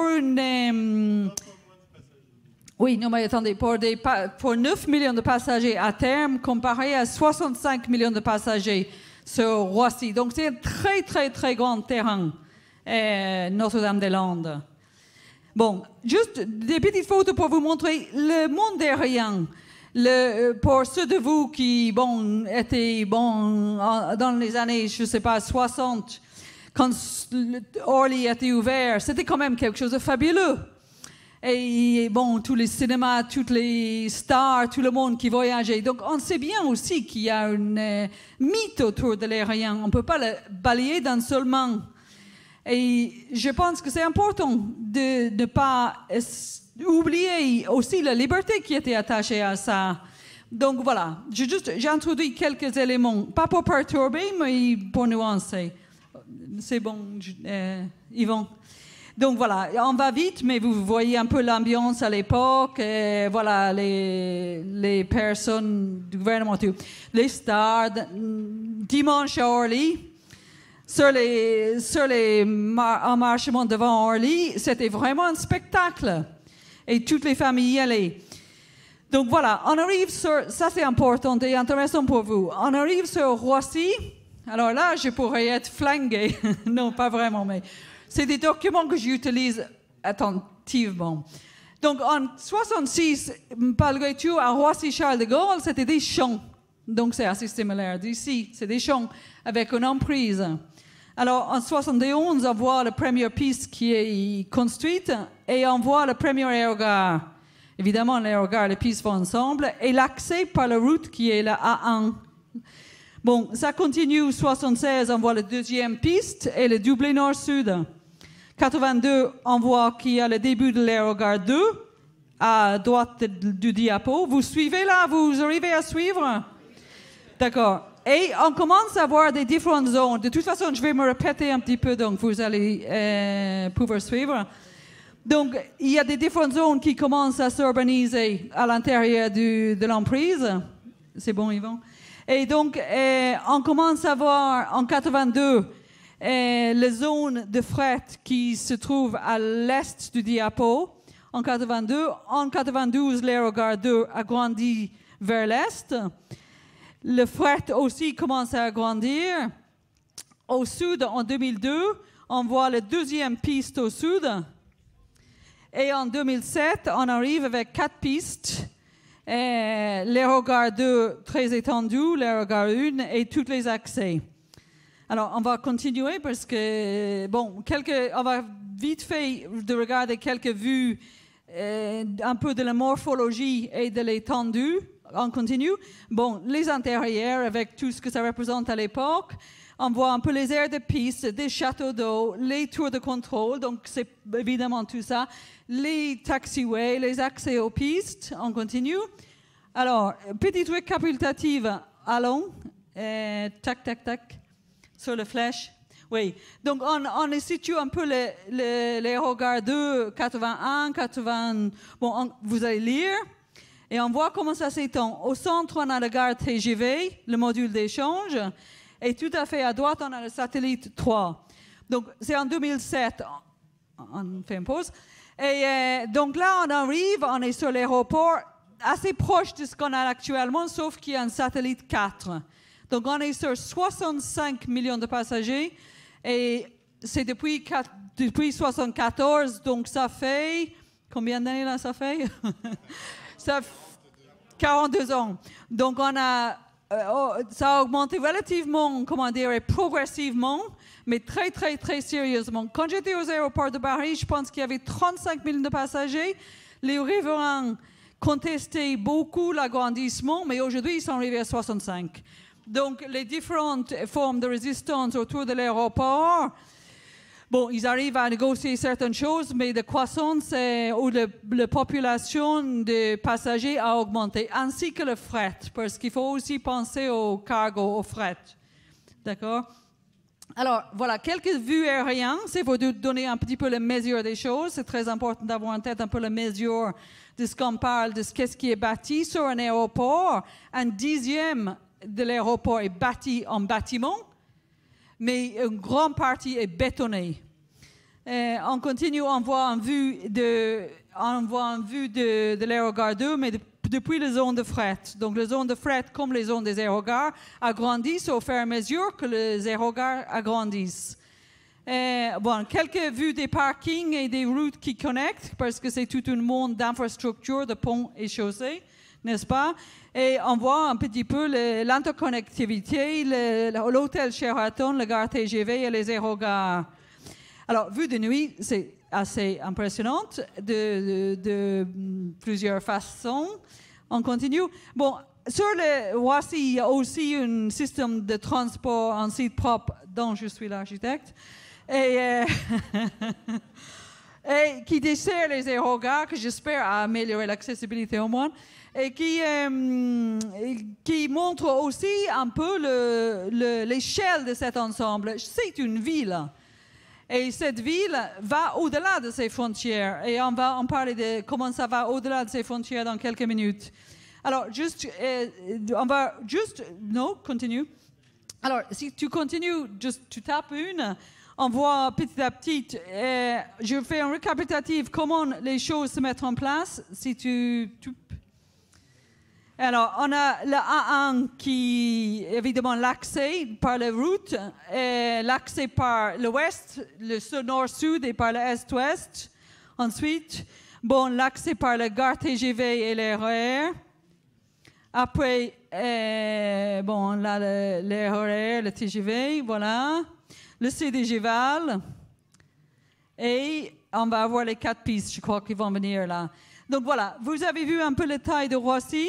millions de passagers à terme, comparé à 65 millions de passagers sur Roissy. Donc, c'est un très, très, très grand terrain, Notre-Dame-des-Landes. Bon, juste des petites photos pour vous montrer le monde aérien. Pour ceux de vous qui étaient dans les années, je ne sais pas, 60, quand Orly était ouvert, c'était quand même quelque chose de fabuleux. Et tous les cinémas, toutes les stars, tout le monde qui voyageait. Donc on sait bien aussi qu'il y a un mythe autour de l'aérien. On ne peut pas le balayer d'un seul main. Et je pense que c'est important de ne pas oublier aussi la liberté qui était attachée à ça. Donc voilà, j'ai introduit quelques éléments, pas pour perturber, mais pour nuancer. C'est bon, Yvon. Donc voilà, on va vite, mais vous voyez un peu l'ambiance à l'époque, voilà, les personnes du gouvernement, les stars, dimanche à Orly, en marchement devant Orly, c'était vraiment un spectacle. Et toutes les familles y allaient. Donc voilà, on arrive sur, ça c'est important et intéressant pour vous, on arrive sur Roissy. Alors là, je pourrais être flingué. Non, pas vraiment, mais c'est des documents que j'utilise attentivement. Donc en 66, malgré tout, à Roissy-Charles de Gaulle, c'était des champs. Donc c'est assez similaire d'ici, c'est des champs avec une emprise. Alors en 71, on voit la première piste qui est construite et on voit le premier aérogare. Évidemment, l'aérogare et les pistes vont ensemble et l'accès par la route qui est la A1. Bon, ça continue, 76, on voit la deuxième piste et le doublé nord-sud. 82, on voit qu'il y a le début de l'aérogare 2, à droite du diapo. Vous suivez là? Vous arrivez à suivre? D'accord. Et on commence à voir des différentes zones. De toute façon, je vais me répéter un petit peu, donc vous allez pouvoir suivre. Donc, il y a des différentes zones qui commencent à s'urbaniser à l'intérieur de l'emprise. C'est bon, Yvon? Et donc, on commence à voir en 82 les zones de fret qui se trouvent à l'est du diapo. En 82, en 92, l'aérogare 2 a grandi vers l'est. Le fret aussi commence à grandir. Au sud, en 2002, on voit la deuxième piste au sud. Et en 2007, on arrive avec 4 pistes. L'aérogare 2 très étendu, l'aérogare 1 et tous les accès. Alors, on va continuer parce que, bon, on va vite fait de regarder quelques vues, un peu de la morphologie et de l'étendue. On continue. Bon, les intérieurs avec tout ce que ça représente à l'époque. On voit un peu les aires de piste, des châteaux d'eau, les tours de contrôle, donc c'est évidemment tout ça. Les taxiways, les accès aux pistes, on continue. Alors, petite récapitulative, allons, tac, tac, tac, sur la flèche. Oui, donc on situe un peu l'aérogare 2, 81, 80, bon, vous allez lire, et on voit comment ça s'étend. Au centre, on a la gare TGV, le module d'échange, et tout à fait à droite, on a le satellite 3. Donc, c'est en 2007, on fait une pause. Et donc là, on est sur l'aéroport assez proche de ce qu'on a actuellement, sauf qu'il y a un satellite 4. Donc, on est sur 65 millions de passagers et c'est depuis 1974, donc ça fait... Combien d'années là ça fait? Ça fait 42 ans. Donc, ça a augmenté relativement, comment dire, progressivement, mais très, très, très sérieusement. Quand j'étais aux aéroports de Paris, je pense qu'il y avait 35 millions de passagers. Les riverains contestaient beaucoup l'agrandissement, mais aujourd'hui, ils sont arrivés à 65. Donc, les différentes formes de résistance autour de l'aéroport, bon, ils arrivent à négocier certaines choses, mais la croissance ou la population de passagers a augmenté, ainsi que le fret, parce qu'il faut aussi penser au cargo, au fret. D'accord? Alors, voilà, quelques vues aériennes, c'est pour donner un petit peu la mesure des choses. C'est très important d'avoir en tête un peu la mesure de ce qu'on parle, de ce qui est bâti sur un aéroport. Un dixième de l'aéroport est bâti en bâtiment, mais une grande partie est bétonnée. On continue, on voit en vue de l'aérogare 2, mais depuis la zone de fret. Donc, la zone de fret, comme les zones des aérogares, agrandissent au fur et à mesure que les aérogares agrandissent. Bon, quelques vues des parkings et des routes qui connectent, parce que c'est tout un monde d'infrastructures, de ponts et chaussées, n'est-ce pas? Et on voit un petit peu l'interconnectivité, l'hôtel Sheraton, la gare TGV et les aérogares. Alors, vue de nuit, c'est assez impressionnante de plusieurs façons. On continue. Bon, sur le Roissy, il y a aussi un système de transport en site propre dont je suis l'architecte. Et et qui dessert les aérogares, que j'espère améliorer l'accessibilité au moins, et qui montre aussi un peu l'échelle de cet ensemble. C'est une ville. Et cette ville va au-delà de ses frontières. Et on va en parler de comment ça va au-delà de ses frontières dans quelques minutes. Alors, continue. Alors, si tu continues, tu tapes une, on voit petit à petit, je fais un récapitulatif comment les choses se mettent en place. Si tu alors, on a le A1 qui, évidemment, l'accès par la route, l'accès par l'ouest, le nord-sud et par l'est-ouest. Ensuite, l'accès par la gare TGV et les RER. Après, là, les RER, le TGV, voilà. Le CDGVAL. Et on va avoir les 4 pistes, je crois, qui vont venir là. Donc voilà, vous avez vu un peu la taille de Roissy.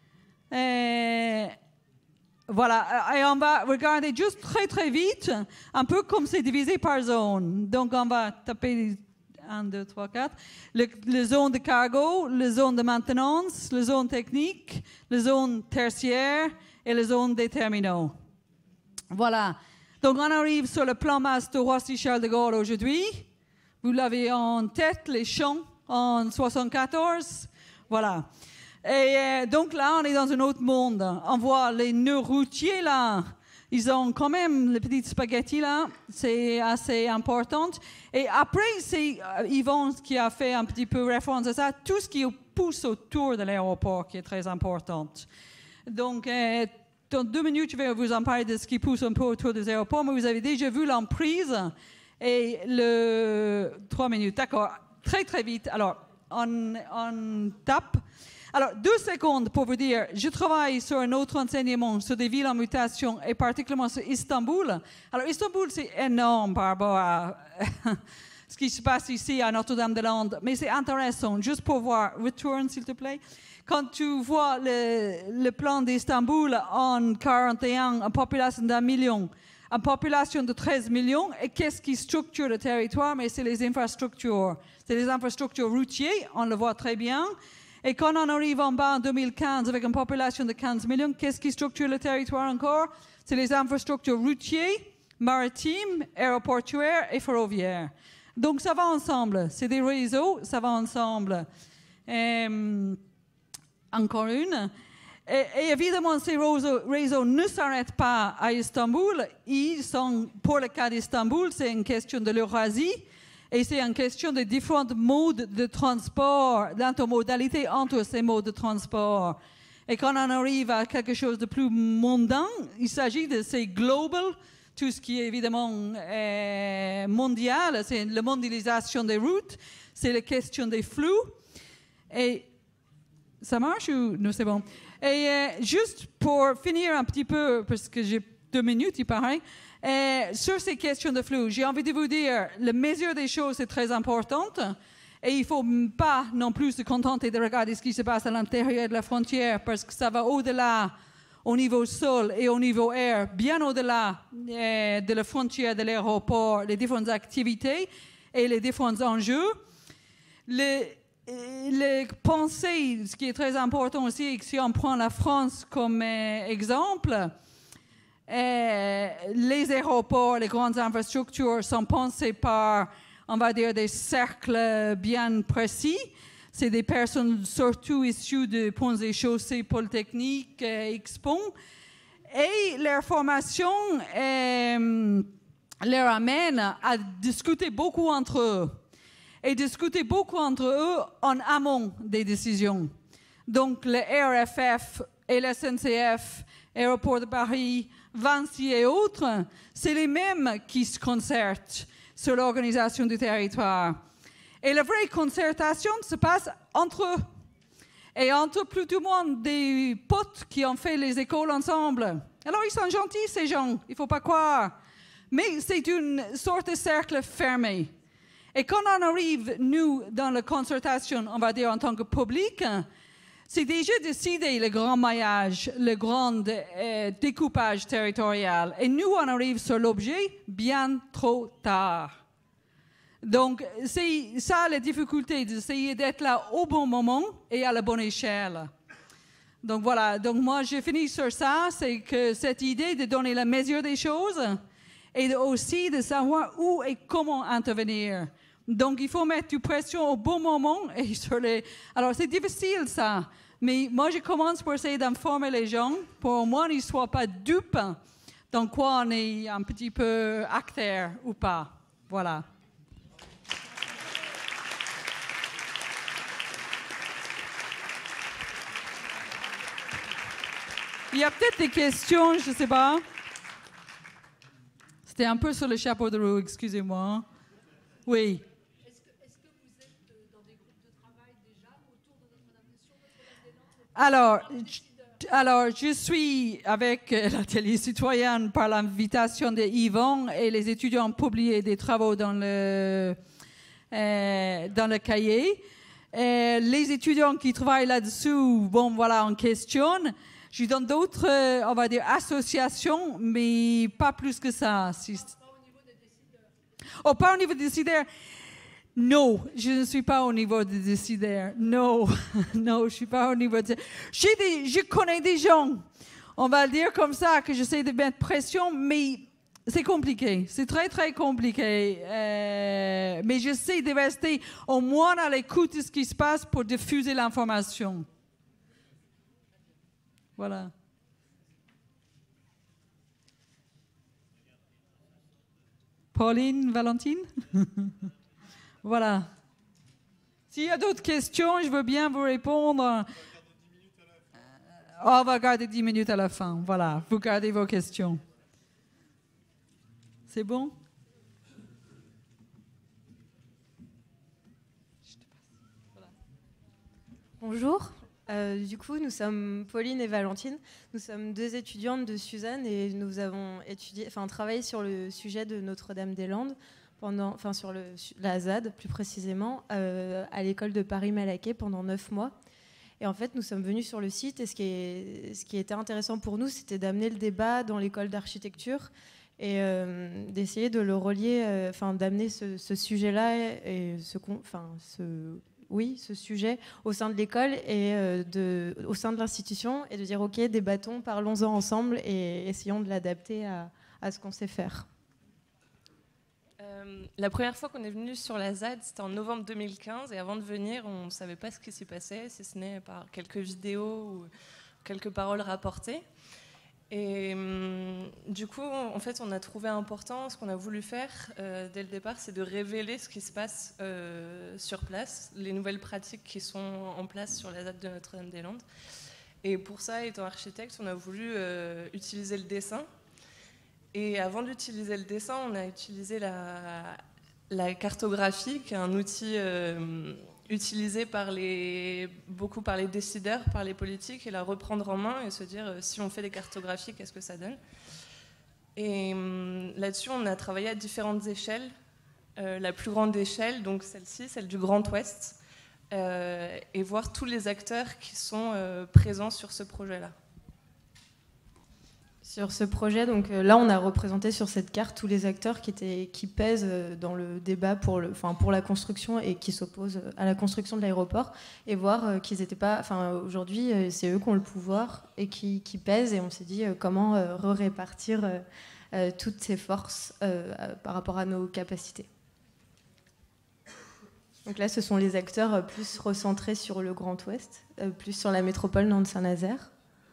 Voilà, et on va regarder juste très très vite, un peu comme c'est divisé par zone. Donc on va taper 1, 2, 3, 4. Les zones de cargo, les zones de maintenance, les zones techniques, les zones tertiaires et les zones des terminaux. Voilà. Donc on arrive sur le plan masse de Roissy-Charles de Gaulle aujourd'hui. Vous l'avez en tête, les champs en 74. Voilà. Et donc là, on est dans un autre monde. On voit les nœuds routiers là. Ils ont quand même les petites spaghettis là. C'est assez important. Et après, c'est Yvon qui a fait un petit peu référence à ça. Tout ce qui pousse autour de l'aéroport qui est très important. Donc, dans 2 minutes, je vais vous en parler de ce qui pousse un peu autour des aéroports. Mais vous avez déjà vu l'emprise. Et 3 minutes. D'accord. Très, très vite. Alors, on tape. Alors, 2 secondes pour vous dire, je travaille sur un autre enseignement, sur des villes en mutation, et particulièrement sur Istanbul. Alors, Istanbul, c'est énorme par rapport à ce qui se passe ici à Notre-Dame-des-Landes, mais c'est intéressant, juste pour voir. Retourne, s'il te plaît. Quand tu vois le plan d'Istanbul en 41, en population d'1 million, en population de 13 millions, et qu'est-ce qui structure le territoire? Mais c'est les infrastructures. C'est les infrastructures routières, on le voit très bien. Et quand on arrive en bas en 2015 avec une population de 15 millions, qu'est-ce qui structure le territoire encore? C'est les infrastructures routières, maritimes, aéroportuaires et ferroviaires. Donc ça va ensemble. C'est des réseaux, ça va ensemble. Encore une. Et évidemment, ces réseaux ne s'arrêtent pas à Istanbul. Ils sont, pour le cas d'Istanbul, c'est une question de l'Eurasie. Et c'est une question de différents modes de transport, d'intermodalité entre ces modes de transport. Et quand on arrive à quelque chose de plus mondain, il s'agit de ces global, tout ce qui est évidemment mondial, c'est la mondialisation des routes, c'est la question des flux. Et ça marche ou non, c'est bon. Et juste pour finir un petit peu, parce que j'ai 2 minutes, il paraît, sur ces questions de flux, j'ai envie de vous dire, la mesure des choses est très importante et il ne faut pas non plus se contenter de regarder ce qui se passe à l'intérieur de la frontière parce que ça va au-delà au niveau sol et au niveau air, bien au-delà de la frontière de l'aéroport, les différentes activités et les différents enjeux. Les pensées, ce qui est très important aussi, et que si on prend la France comme exemple, les aéroports, les grandes infrastructures sont pensées par, on va dire, des cercles bien précis. C'est des personnes surtout issues de ponts et chaussées polytechniques, X-Pont. Et leur formation leur amène à discuter beaucoup entre eux. Et discuter beaucoup entre eux en amont des décisions. Donc le RFF et la SNCF, Aéroport de Paris, Vinci et autres, c'est les mêmes qui se concertent sur l'organisation du territoire. Et la vraie concertation se passe entre eux. Et entre plus ou moins des potes qui ont fait les écoles ensemble. Alors ils sont gentils ces gens, il ne faut pas croire. Mais c'est une sorte de cercle fermé. Et quand on arrive, nous, dans la concertation, on va dire en tant que public, c'est déjà décidé le grand maillage, le grand découpage territorial. Et nous, on arrive sur l'objet bien trop tard. Donc, c'est ça la difficulté, d'essayer d'être là au bon moment et à la bonne échelle. Donc voilà, donc moi j'ai fini sur ça, c'est que cette idée de donner la mesure des choses et aussi de savoir où et comment intervenir. Donc il faut mettre du pression au bon moment et sur les... Alors c'est difficile ça, mais moi je commence pour essayer d'informer les gens pour au moins ils ne soient pas dupes dans quoi on est un petit peu acteur ou pas. Voilà. Il y a peut-être des questions, je ne sais pas. C'était un peu sur le chapeau de roue, excusez-moi. Oui. Est-ce que vous êtes dans des groupes de travail déjà autour de Notre-Dame-des-Landes? Alors, je suis avec l'atelier citoyen par l'invitation de Yvon et les étudiants ont publié des travaux dans le cahier. Les étudiants qui travaillent là-dessous, bon, voilà, on questionne. Je donne d'autres, on va dire, associations, mais pas plus que ça. Pas au niveau des décideurs. Oh, pas au niveau des décideurs. Non, je ne suis pas au niveau des décideurs. Non, non, je ne suis pas au niveau des... Je connais des gens, on va le dire comme ça, que j'essaie de mettre pression, mais c'est compliqué. C'est très, très compliqué. Mais j'essaie de rester au moins à l'écoute de ce qui se passe pour diffuser l'information. Voilà. Pauline, Valentine? Voilà. S'il y a d'autres questions, je veux bien vous répondre. On va garder 10 minutes à la fin. Voilà, vous gardez vos questions. C'est bon? Bonjour. Du coup, nous sommes Pauline et Valentine. Nous sommes deux étudiantes de Suzanne et nous avons travaillé sur le sujet de Notre-Dame-des-Landes, sur la ZAD plus précisément, à l'école de Paris-Malaquais pendant 9 mois. Et en fait, nous sommes venus sur le site et ce qui était intéressant pour nous, c'était d'amener le débat dans l'école d'architecture et d'essayer de le relier, d'amener ce sujet-là et ce sujet au sein de l'école et au sein de l'institution et de dire ok, débattons, parlons-en ensemble et essayons de l'adapter à ce qu'on sait faire. La première fois qu'on est venu sur la ZAD, c'était en novembre 2015 et avant de venir, on ne savait pas ce qui s'y passait, si ce n'est par quelques vidéos ou quelques paroles rapportées. Et du coup, en fait, on a trouvé important, ce qu'on a voulu faire dès le départ, c'est de révéler ce qui se passe sur place, les nouvelles pratiques qui sont en place sur la ZAD de Notre-Dame-des-Landes. Et pour ça, étant architecte, on a voulu utiliser le dessin. Et avant d'utiliser le dessin, on a utilisé la cartographie, qui est un outil utilisé beaucoup par les décideurs, par les politiques, et la reprendre en main et se dire si on fait des cartographies, qu'est-ce que ça donne. Et là-dessus, on a travaillé à différentes échelles. La plus grande échelle, donc celle-ci, celle du Grand Ouest, et voir tous les acteurs qui sont présents sur ce projet-là. Sur ce projet, donc là, on a représenté sur cette carte tous les acteurs qui pèsent dans le débat pour la construction et qui s'opposent à la construction de l'aéroport, et voir qu'ils n'étaient pas. Aujourd'hui, c'est eux qui ont le pouvoir et qui pèsent, et on s'est dit comment répartir toutes ces forces par rapport à nos capacités. Donc là, ce sont les acteurs plus recentrés sur le Grand Ouest, plus sur la métropole Nantes-Saint-Nazaire.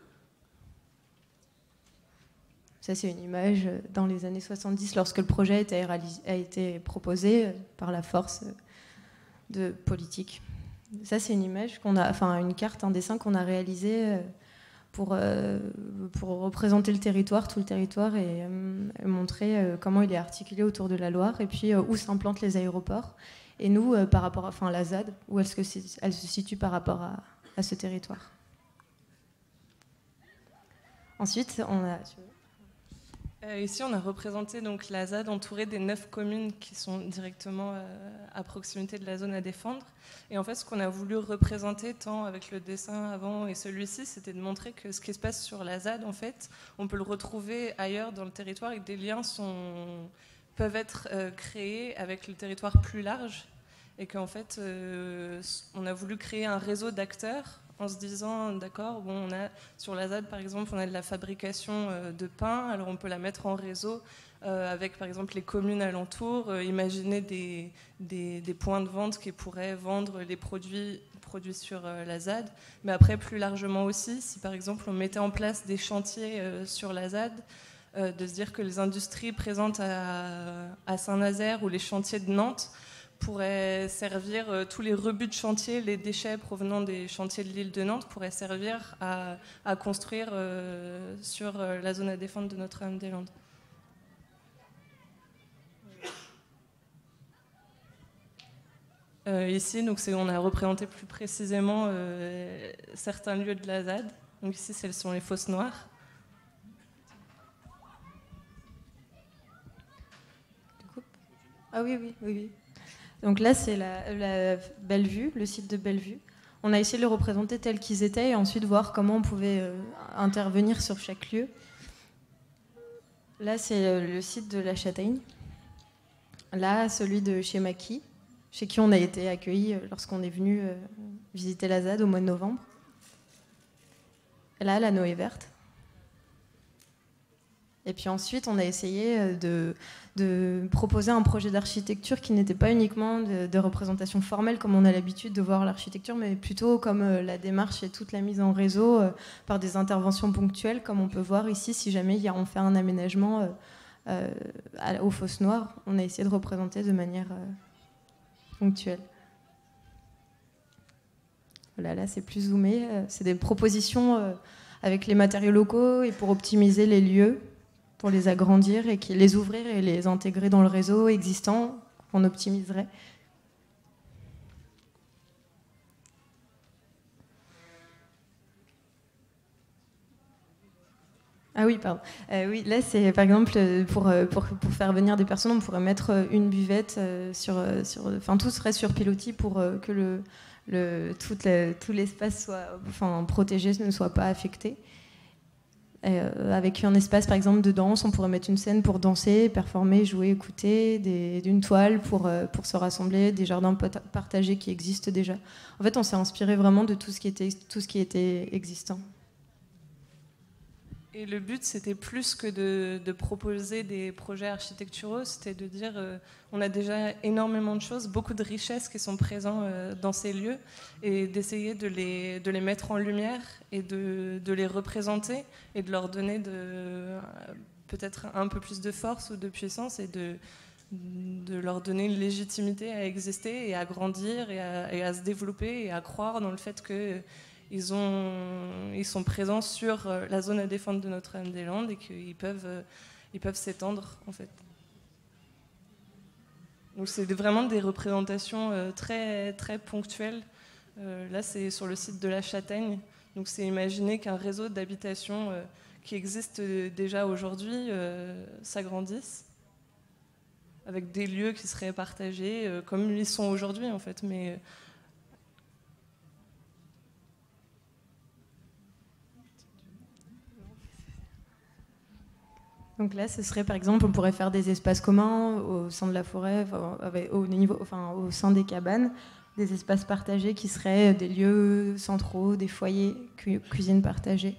Ça, c'est une image dans les années 70, lorsque le projet a été proposé par la force de politique. Ça, c'est une image une carte, un dessin qu'on a réalisé pour représenter le territoire, tout le territoire, et montrer comment il est articulé autour de la Loire, et puis où s'implantent les aéroports. Et nous, par rapport à la ZAD, où elle se situe par rapport à ce territoire. Ensuite, on a... Ici, on a représenté donc la ZAD entourée des 9 communes qui sont directement à proximité de la zone à défendre. Et en fait, ce qu'on a voulu représenter, tant avec le dessin avant et celui-ci, c'était de montrer que ce qui se passe sur la ZAD, en fait, on peut le retrouver ailleurs dans le territoire et que des liens sont peuvent être créés avec le territoire plus large, et qu'en fait, on a voulu créer un réseau d'acteurs en se disant, d'accord, bon, sur la ZAD par exemple, on a de la fabrication de pain, alors on peut la mettre en réseau avec par exemple les communes alentours, imaginer des points de vente qui pourraient vendre les produits sur la ZAD, mais après plus largement aussi, si par exemple on mettait en place des chantiers sur la ZAD, de se dire que les industries présentes à Saint-Nazaire ou les chantiers de Nantes pourraient servir, tous les rebuts de chantier, les déchets provenant des chantiers de l'île de Nantes pourraient servir à construire sur la zone à défendre de Notre-Dame-des-Landes. Ici, donc on a représenté plus précisément certains lieux de la ZAD. Donc ici, ce sont les fosses noires. Ah oui. Donc là, c'est la Bellevue, le site de Bellevue. On a essayé de les représenter tels qu'ils étaient et ensuite voir comment on pouvait intervenir sur chaque lieu. Là, c'est le site de la Châtaigne. Là, celui de chez Maki, chez qui on a été accueillis lorsqu'on est venu visiter la ZAD au mois de novembre. Là, la Noé verte. Et puis ensuite, on a essayé de proposer un projet d'architecture qui n'était pas uniquement de représentation formelle comme on a l'habitude de voir l'architecture, mais plutôt comme la démarche et toute la mise en réseau par des interventions ponctuelles, comme on peut voir ici, si jamais on fait un aménagement aux Fosses Noires, on a essayé de représenter de manière ponctuelle. Voilà, là c'est plus zoomé, c'est des propositions avec les matériaux locaux et pour optimiser les lieux, pour les agrandir et les ouvrir et les intégrer dans le réseau existant qu'on optimiserait. Ah oui, pardon. Oui, là, c'est par exemple pour faire venir des personnes, on pourrait mettre une buvette enfin, tout serait sur pilotis pour que tout l'espace soit protégé, ne soit pas affecté. Avec un espace par exemple de danse, on pourrait mettre une scène pour danser, performer, jouer, écouter, d'une toile pour se rassembler, des jardins partagés qui existent déjà. En fait, on s'est inspiré vraiment de tout ce qui était existant. Et le but, c'était plus que de proposer des projets architecturaux, c'était de dire on a déjà énormément de choses, beaucoup de richesses qui sont présentes dans ces lieux, et d'essayer de les mettre en lumière et de les représenter et de leur donner peut-être un peu plus de force ou de puissance et de leur donner une légitimité à exister et à grandir et à se développer et à croire dans le fait que ils sont présents sur la zone à défendre de Notre-Dame-des-Landes et qu'ils peuvent s'étendre, en fait. Donc c'est vraiment des représentations très, très ponctuelles. Là, c'est sur le site de la Châtaigne. Donc c'est imaginer qu'un réseau d'habitation qui existe déjà aujourd'hui s'agrandisse avec des lieux qui seraient partagés comme ils sont aujourd'hui, en fait. Mais donc là, ce serait par exemple, on pourrait faire des espaces communs au sein de la forêt, au sein des cabanes, des espaces partagés qui seraient des lieux centraux, des foyers, cuisine partagée.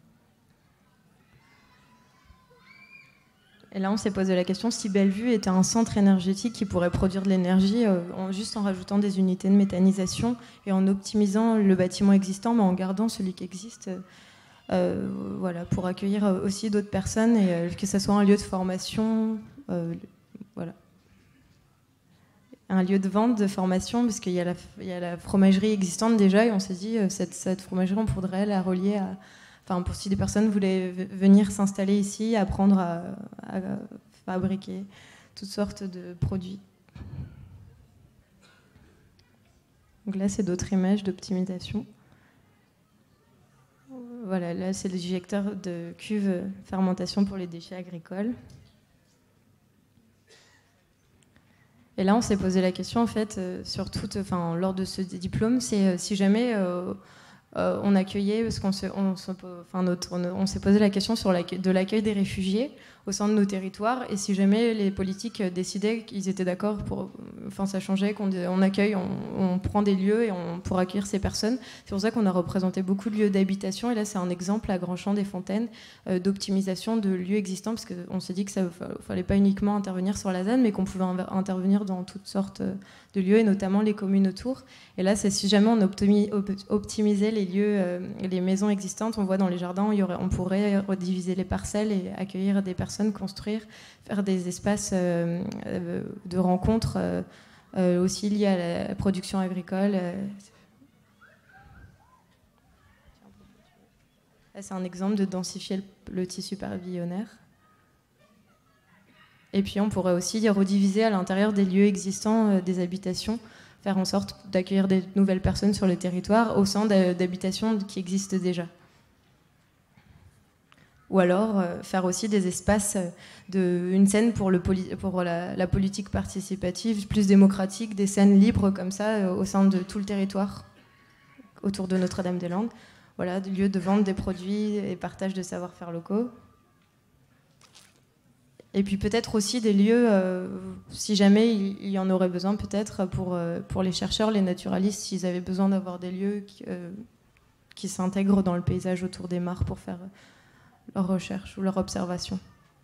Et là, on s'est posé la question si Bellevue était un centre énergétique qui pourrait produire de l'énergie juste en rajoutant des unités de méthanisation et en optimisant le bâtiment existant, mais en gardant celui qui existe. Voilà, pour accueillir aussi d'autres personnes et que ce soit un lieu de formation, voilà. Un lieu de vente, de formation, parce qu'il y a la fromagerie existante déjà, et on s'est dit, cette fromagerie, on pourrait la relier à... Enfin, pour si des personnes voulaient venir s'installer ici, apprendre à fabriquer toutes sortes de produits. Donc là, c'est d'autres images d'optimisation. Voilà, là c'est l'éjecteur de cuve fermentation pour les déchets agricoles. Et là on s'est posé la question en fait, lors de ce diplôme, c'est si jamais on accueillait, parce qu'on s'est posé la question de l'accueil des réfugiés. au sein de nos territoires. Et si jamais les politiques décidaient qu'ils étaient d'accord enfin ça changeait, qu'on accueille, on prend des lieux et pour accueillir ces personnes. C'est pour ça qu'on a représenté beaucoup de lieux d'habitation. Et là, c'est un exemple à Grand-Champ-des-Fontaines d'optimisation de lieux existants, parce qu'on s'est dit que ça ne fallait pas uniquement intervenir sur la ZAD, mais qu'on pouvait intervenir dans toutes sortes de lieux, et notamment les communes autour. Et là, c'est si jamais on optimisait les lieux, les maisons existantes, on voit dans les jardins, on pourrait rediviser les parcelles et accueillir des personnes, construire, faire des espaces de rencontres aussi liés à la production agricole. Là, c'est un exemple de densifier le tissu pavillonnaire. Et puis on pourrait aussi rediviser à l'intérieur des lieux existants des habitations, faire en sorte d'accueillir des nouvelles personnes sur le territoire au sein d'habitations qui existent déjà. Ou alors faire aussi des espaces, une scène pour la politique participative plus démocratique, des scènes libres comme ça au sein de tout le territoire autour de Notre-Dame-des-Landes. Voilà, des lieux de vente des produits et partage de savoir-faire locaux. Et puis peut-être aussi des lieux, si jamais il y en aurait besoin, peut-être pour les chercheurs, les naturalistes, s'ils avaient besoin d'avoir des lieux qui s'intègrent dans le paysage autour des mares pour faire leurs recherches ou leurs observations.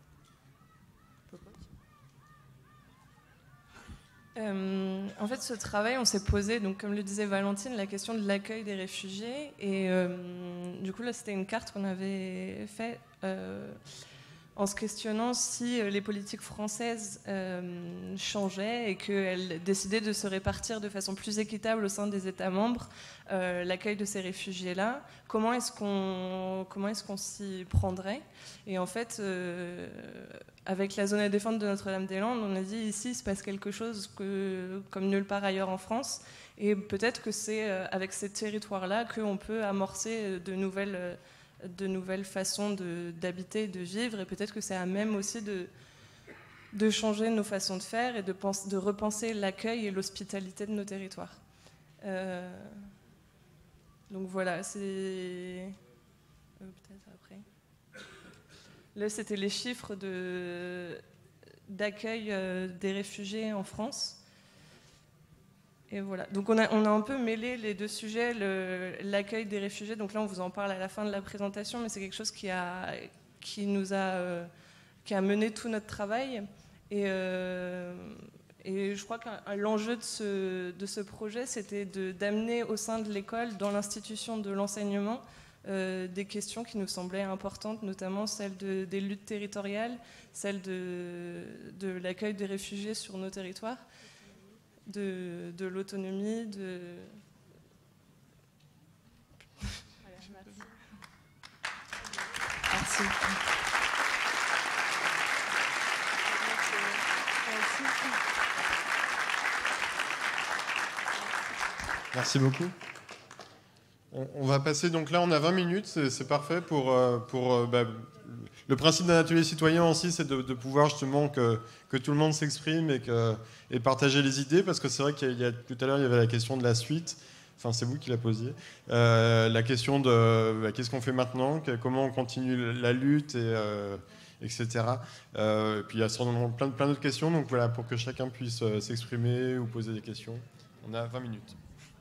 En fait, ce travail, on s'est posé, donc, comme le disait Valentine, la question de l'accueil des réfugiés. Et du coup, là, c'était une carte qu'on avait faite en se questionnant si les politiques françaises changeaient et qu'elles décidaient de se répartir de façon plus équitable au sein des États membres l'accueil de ces réfugiés-là. Comment est-ce qu'on s'y prendrait? Et en fait, avec la zone à défendre de Notre-Dame-des-Landes, on a dit ici, il se passe quelque chose comme nulle part ailleurs en France. Et peut-être que c'est avec ces territoires-là qu'on peut amorcer de nouvelles façons d'habiter et de vivre, et peut-être que c'est à même aussi de changer nos façons de faire et de repenser l'accueil et l'hospitalité de nos territoires. Donc voilà, c'est... peut-être après. Là, c'était les chiffres d'accueil des réfugiés en France. Et voilà. Donc on a un peu mêlé les deux sujets, l'accueil des réfugiés. Donc là, on vous en parle à la fin de la présentation, mais c'est quelque chose qui a mené tout notre travail. Et je crois que l'enjeu de ce projet, c'était d'amener au sein de l'école, dans l'institution de l'enseignement, des questions qui nous semblaient importantes, notamment celle des luttes territoriales, celle de l'accueil des réfugiés sur nos territoires, de l'autonomie, Merci. Merci beaucoup. On va passer, donc là on a 20 minutes, c'est parfait pour le principe d'un atelier citoyen aussi, c'est de pouvoir justement que tout le monde s'exprime et partager les idées, parce que c'est vrai qu'il y a tout à l'heure il y avait la question de la suite, enfin c'est vous qui la posiez, la question de qu'est-ce qu'on fait maintenant, comment on continue la lutte, etc. Et puis il y a sûrement plein d'autres questions, donc voilà, pour que chacun puisse s'exprimer ou poser des questions. On a 20 minutes.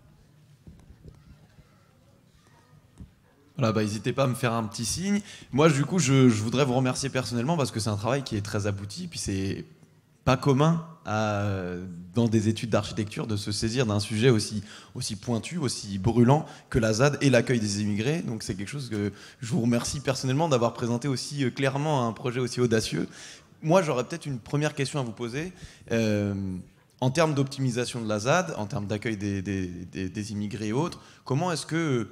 Voilà, n'hésitez pas à me faire un petit signe. Moi, du coup, je voudrais vous remercier personnellement parce que c'est un travail qui est très abouti. Puis c'est pas commun dans des études d'architecture de se saisir d'un sujet aussi pointu, aussi brûlant que la ZAD et l'accueil des immigrés. Donc c'est quelque chose que je vous remercie personnellement d'avoir présenté aussi clairement un projet aussi audacieux. Moi, j'aurais peut-être une première question à vous poser. En termes d'optimisation de la ZAD, en termes d'accueil des immigrés et autres, comment est-ce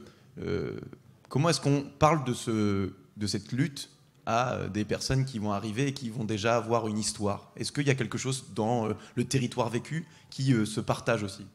qu'on parle de cette lutte à des personnes qui vont arriver et qui vont déjà avoir une histoire? Est-ce qu'il y a quelque chose dans le territoire vécu qui se partage aussi?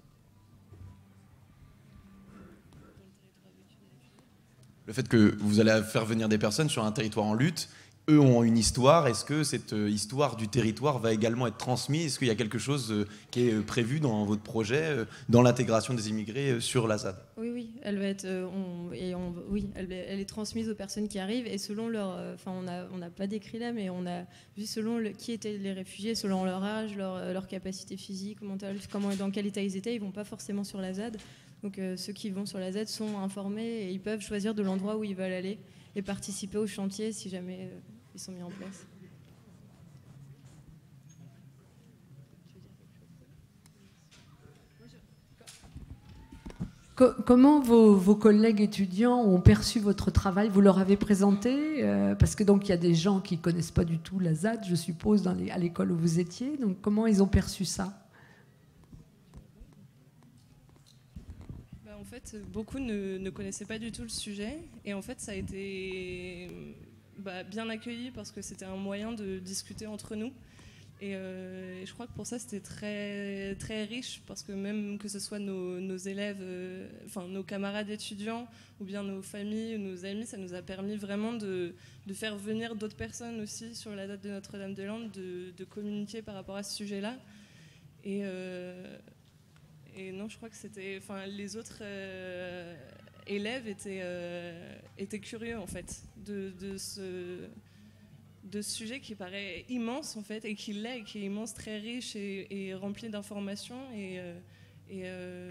Le fait que vous allez faire venir des personnes sur un territoire en lutte, eux ont une histoire. Est-ce que cette histoire du territoire va également être transmise? Est-ce qu'il y a quelque chose qui est prévu dans votre projet, dans l'intégration des immigrés sur la ZAD? Oui, oui, elle va être, oui, elle est transmise aux personnes qui arrivent et selon leur, enfin, on n'a pas décrit là, mais on a vu selon qui étaient les réfugiés, selon leur âge, leur capacité physique, mentale, dans quel état ils étaient, ils vont pas forcément sur la ZAD. Donc ceux qui vont sur la ZAD sont informés et ils peuvent choisir de l'endroit où ils veulent aller et participer au chantier si jamais ils sont mis en place. Comment vos collègues étudiants ont perçu votre travail? Vous leur avez présenté parce que donc il y a des gens qui connaissent pas du tout la ZAD, je suppose, à l'école où vous étiez. Donc comment ils ont perçu ça? En fait, beaucoup ne connaissaient pas du tout le sujet, et en fait, ça a été bien accueilli parce que c'était un moyen de discuter entre nous. Et je crois que pour ça, c'était très, très riche, parce que même que ce soit nos élèves, enfin nos camarades étudiants, ou bien nos familles, nos amis, ça nous a permis vraiment de faire venir d'autres personnes aussi sur la date de Notre-Dame-des-Landes, de communiquer par rapport à ce sujet-là. Et non, je crois que c'était, enfin, les autres élèves étaient curieux en fait de ce sujet qui paraît immense en fait, et qui l'est, qui est immense, très riche et rempli d'informations, ouais,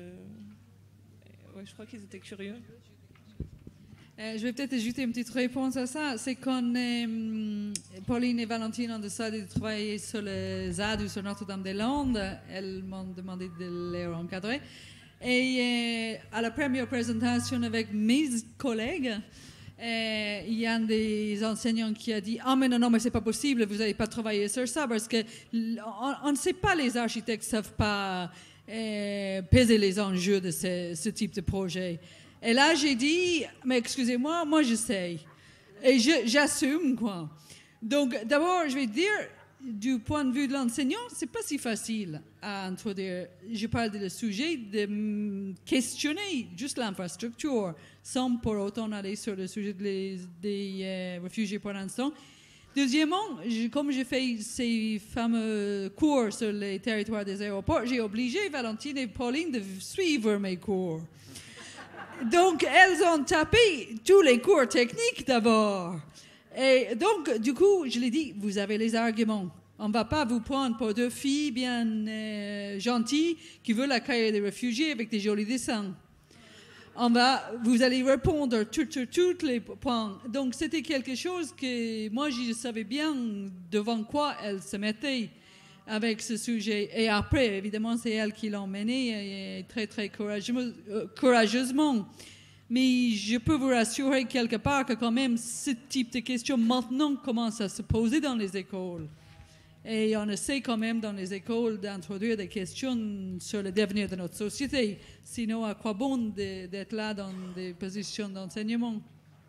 je crois qu'ils étaient curieux. Je vais peut-être ajouter une petite réponse à ça. C'est quand Pauline et Valentine ont décidé de travailler sur le ZAD ou sur Notre-Dame-des-Landes, elles m'ont demandé de les encadrer. Et à la première présentation avec mes collègues, il y a un des enseignants qui a dit « Ah, mais non, mais c'est pas possible, vous n'allez pas travailler sur ça, parce qu'on ne sait pas, les architectes ne savent pas peser les enjeux de ce type de projet. » Et là, j'ai dit, mais excusez-moi, moi j'essaye. Et j'assume, quoi. Donc, d'abord, je vais dire, du point de vue de l'enseignant, c'est pas si facile à introduire. Je parle de le sujet, de questionner juste l'infrastructure, sans pour autant aller sur le sujet des réfugiés pour l'instant. Deuxièmement, comme j'ai fait ces fameux cours sur les territoires des aéroports, j'ai obligé Valentine et Pauline de suivre mes cours. Donc, elles ont tapé tous les cours techniques d'abord. Et donc, du coup, je leur ai dit, vous avez les arguments. On ne va pas vous prendre pour deux filles bien gentilles qui veulent accueillir des réfugiés avec des jolis dessins. Vous allez répondre tous les points. Donc, c'était quelque chose que moi, je savais bien devant quoi elles se mettaient avec ce sujet. Et après, évidemment, c'est elles qui l'ont mené très, très courageusement. Mais je peux vous rassurer quelque part que quand même, ce type de questions maintenant commence à se poser dans les écoles. Et on essaie quand même dans les écoles d'introduire des questions sur le devenir de notre société. Sinon, à quoi bon d'être là dans des positions d'enseignement?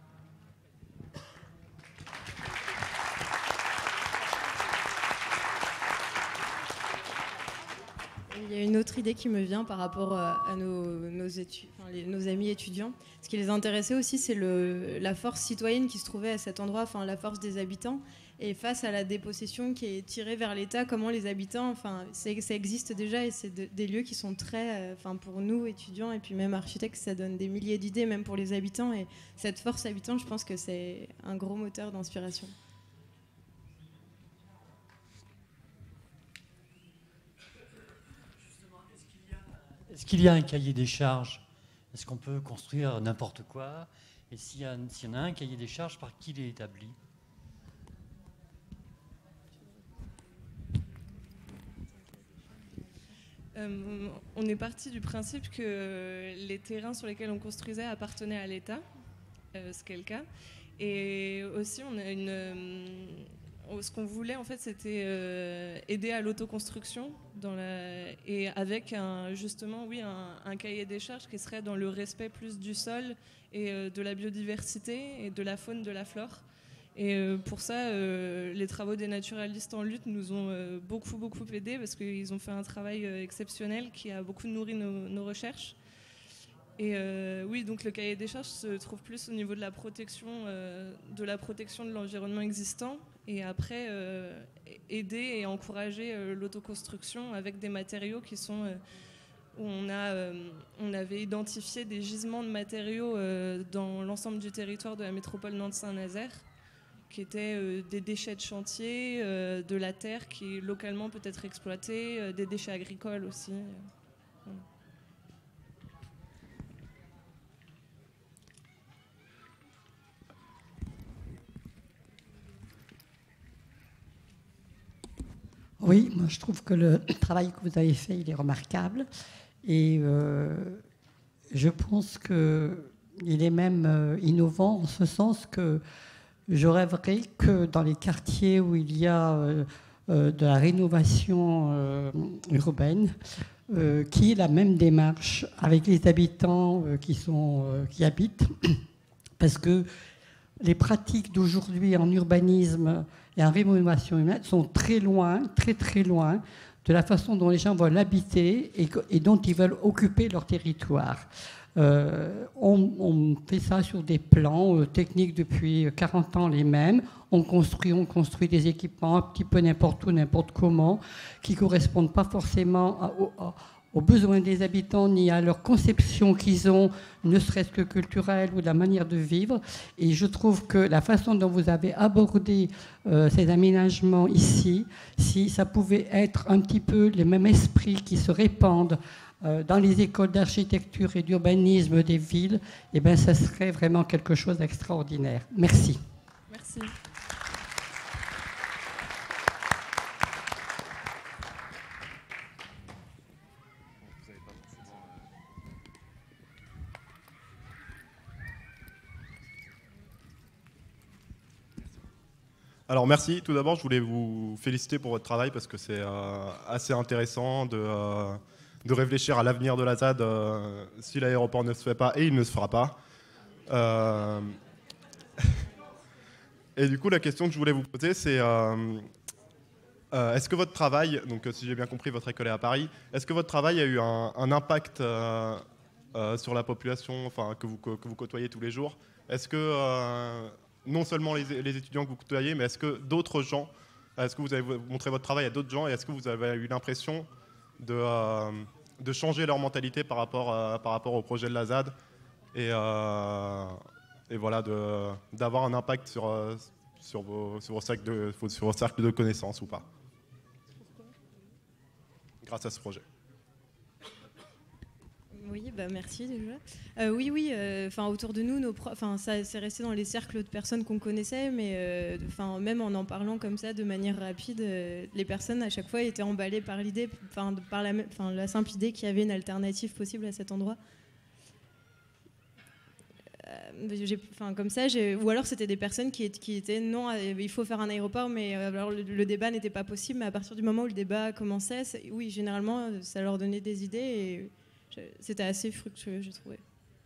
Il y a une autre idée qui me vient par rapport à nos amis étudiants. Ce qui les intéressait aussi, c'est la force citoyenne qui se trouvait à cet endroit, enfin la force des habitants. Et face à la dépossession qui est tirée vers l'État, comment les habitants, enfin ça existe déjà, et c'est des lieux qui sont très, enfin pour nous étudiants et puis même architectes, ça donne des milliers d'idées même pour les habitants. Et cette force habitante, je pense que c'est un gros moteur d'inspiration. Est-ce qu'il y a un cahier des charges? Est-ce qu'on peut construire n'importe quoi? Et s'il y en a un cahier des charges, par qui il est établi? On est parti du principe que les terrains sur lesquels on construisait appartenaient à l'État, ce qui est le cas. Et aussi, on a ce qu'on voulait, en fait, c'était aider à l'autoconstruction et avec justement, oui, un cahier des charges qui serait dans le respect plus du sol et de la biodiversité et de la faune, de la flore. Et pour ça, les travaux des naturalistes en lutte nous ont beaucoup aidés, parce qu'ils ont fait un travail exceptionnel qui a beaucoup nourri nos recherches. Et oui, donc le cahier des charges se trouve plus au niveau de la protection de l'environnement existant, et après aider et encourager l'autoconstruction avec des matériaux qui sont où on avait identifié des gisements de matériaux dans l'ensemble du territoire de la métropole Nantes-Saint-Nazaire, qui étaient des déchets de chantier, de la terre qui localement peut être exploitée, des déchets agricoles aussi. Voilà. Oui, moi je trouve que le travail que vous avez fait, il est remarquable. Et je pense qu'il est même innovant en ce sens que je rêverais que dans les quartiers où il y a de la rénovation urbaine, qu'il y ait la même démarche avec les habitants qui habitent. Parce que les pratiques d'aujourd'hui en urbanisme et en rénovation humaine sont très loin, très très loin de la façon dont les gens veulent l'habiter et dont ils veulent occuper leur territoire. On fait ça sur des plans techniques depuis 40 ans les mêmes. On construit des équipements un petit peu n'importe où, n'importe comment, qui ne correspondent pas forcément aux besoins des habitants ni à leur conception qu'ils ont, ne serait-ce que culturelle ou de la manière de vivre. Et je trouve que la façon dont vous avez abordé ces aménagements ici, si ça pouvait être un petit peu les mêmes esprits qui se répandent dans les écoles d'architecture et d'urbanisme des villes, eh bien, ça serait vraiment quelque chose d'extraordinaire. Merci. Merci. Alors merci, tout d'abord je voulais vous féliciter pour votre travail parce que c'est assez intéressant de réfléchir à l'avenir de la ZAD si l'aéroport ne se fait pas, et il ne se fera pas. Et du coup la question que je voulais vous poser c'est est-ce que votre travail, donc si j'ai bien compris votre école est à Paris, est-ce que votre travail a eu un impact sur la population enfin, que vous côtoyez tous les jours? Est-ce que non seulement les étudiants que vous côtoyez, mais est-ce que d'autres gens, est-ce que vous avez montré votre travail à d'autres gens et est-ce que vous avez eu l'impression de changer leur mentalité par rapport au projet de la ZAD et voilà, d'avoir un impact sur vos cercles de connaissances ou pas, grâce à ce projet? Oui, bah merci déjà. Oui, autour de nous, ça c'est resté dans les cercles de personnes qu'on connaissait, mais même en parlant comme ça de manière rapide, les personnes à chaque fois étaient emballées par l'idée, par la simple idée qu'il y avait une alternative possible à cet endroit. Comme ça, ou alors c'était des personnes qui étaient non, il faut faire un aéroport, mais alors le débat n'était pas possible. Mais à partir du moment où le débat commençait, oui, généralement, ça leur donnait des idées et c'était assez fructueux, j'ai trouvé.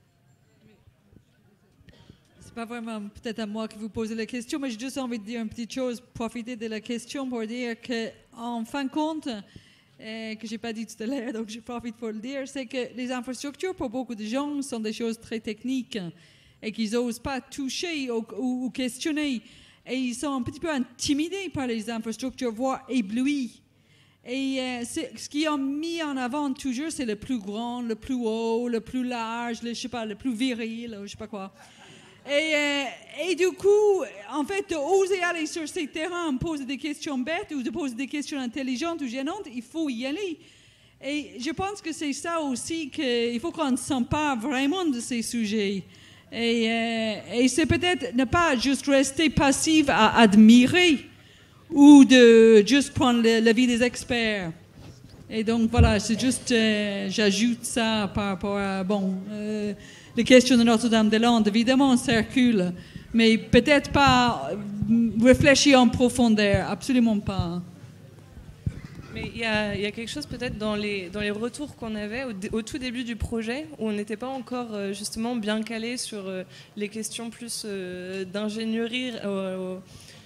C'est pas vraiment peut-être à moi que vous posez la question, mais j'ai juste envie de dire une petite chose, profiter de la question pour dire qu'en fin de compte, que j'ai pas dit tout à l'heure, donc je profite pour le dire, c'est que les infrastructures pour beaucoup de gens sont des choses très techniques et qu'ils n'osent pas toucher ou questionner. Et ils sont un petit peu intimidés par les infrastructures, voire éblouis. Et ce qu'ils ont mis en avant toujours, c'est le plus grand, le plus haut, le plus large, le plus viril, je sais pas quoi. Et du coup, en fait, oser aller sur ces terrains, poser des questions bêtes ou de poser des questions intelligentes ou gênantes, il faut y aller. Et je pense que c'est ça aussi qu'il faut qu'on s'empare vraiment de ces sujets. Et c'est peut-être ne pas juste rester passif à admirer ou de juste prendre l'avis des experts. Et donc voilà, c'est juste, j'ajoute ça par rapport à, les questions de Notre-Dame-des-Landes, évidemment, circulent, mais peut-être pas réfléchir en profondeur, absolument pas. Mais il y a quelque chose peut-être dans les retours qu'on avait au tout début du projet, où on n'était pas encore justement bien calé sur les questions plus d'ingénierie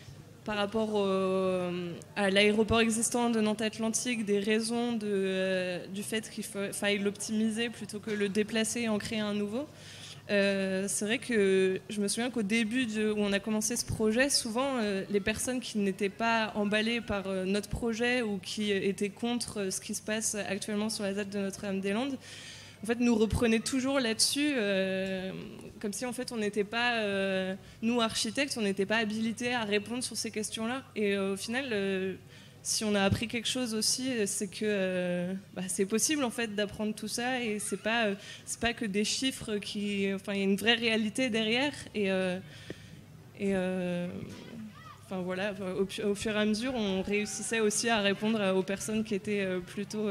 par rapport à l'aéroport existant de Nantes Atlantique, des raisons du fait qu'il faille l'optimiser plutôt que le déplacer et en créer un nouveau. C'est vrai que je me souviens qu'au début où on a commencé ce projet, souvent les personnes qui n'étaient pas emballées par notre projet ou qui étaient contre ce qui se passe actuellement sur la ZAD de Notre-Dame-des-Landes, en fait, nous reprenaient toujours là-dessus, comme si en fait on n'était pas, nous architectes, on n'était pas habilités à répondre sur ces questions-là. Et au final, si on a appris quelque chose aussi, c'est que c'est possible en fait d'apprendre tout ça, et c'est pas que des chiffres il y a une vraie réalité derrière. Voilà, au fur et à mesure, on réussissait aussi à répondre aux personnes qui étaient plutôt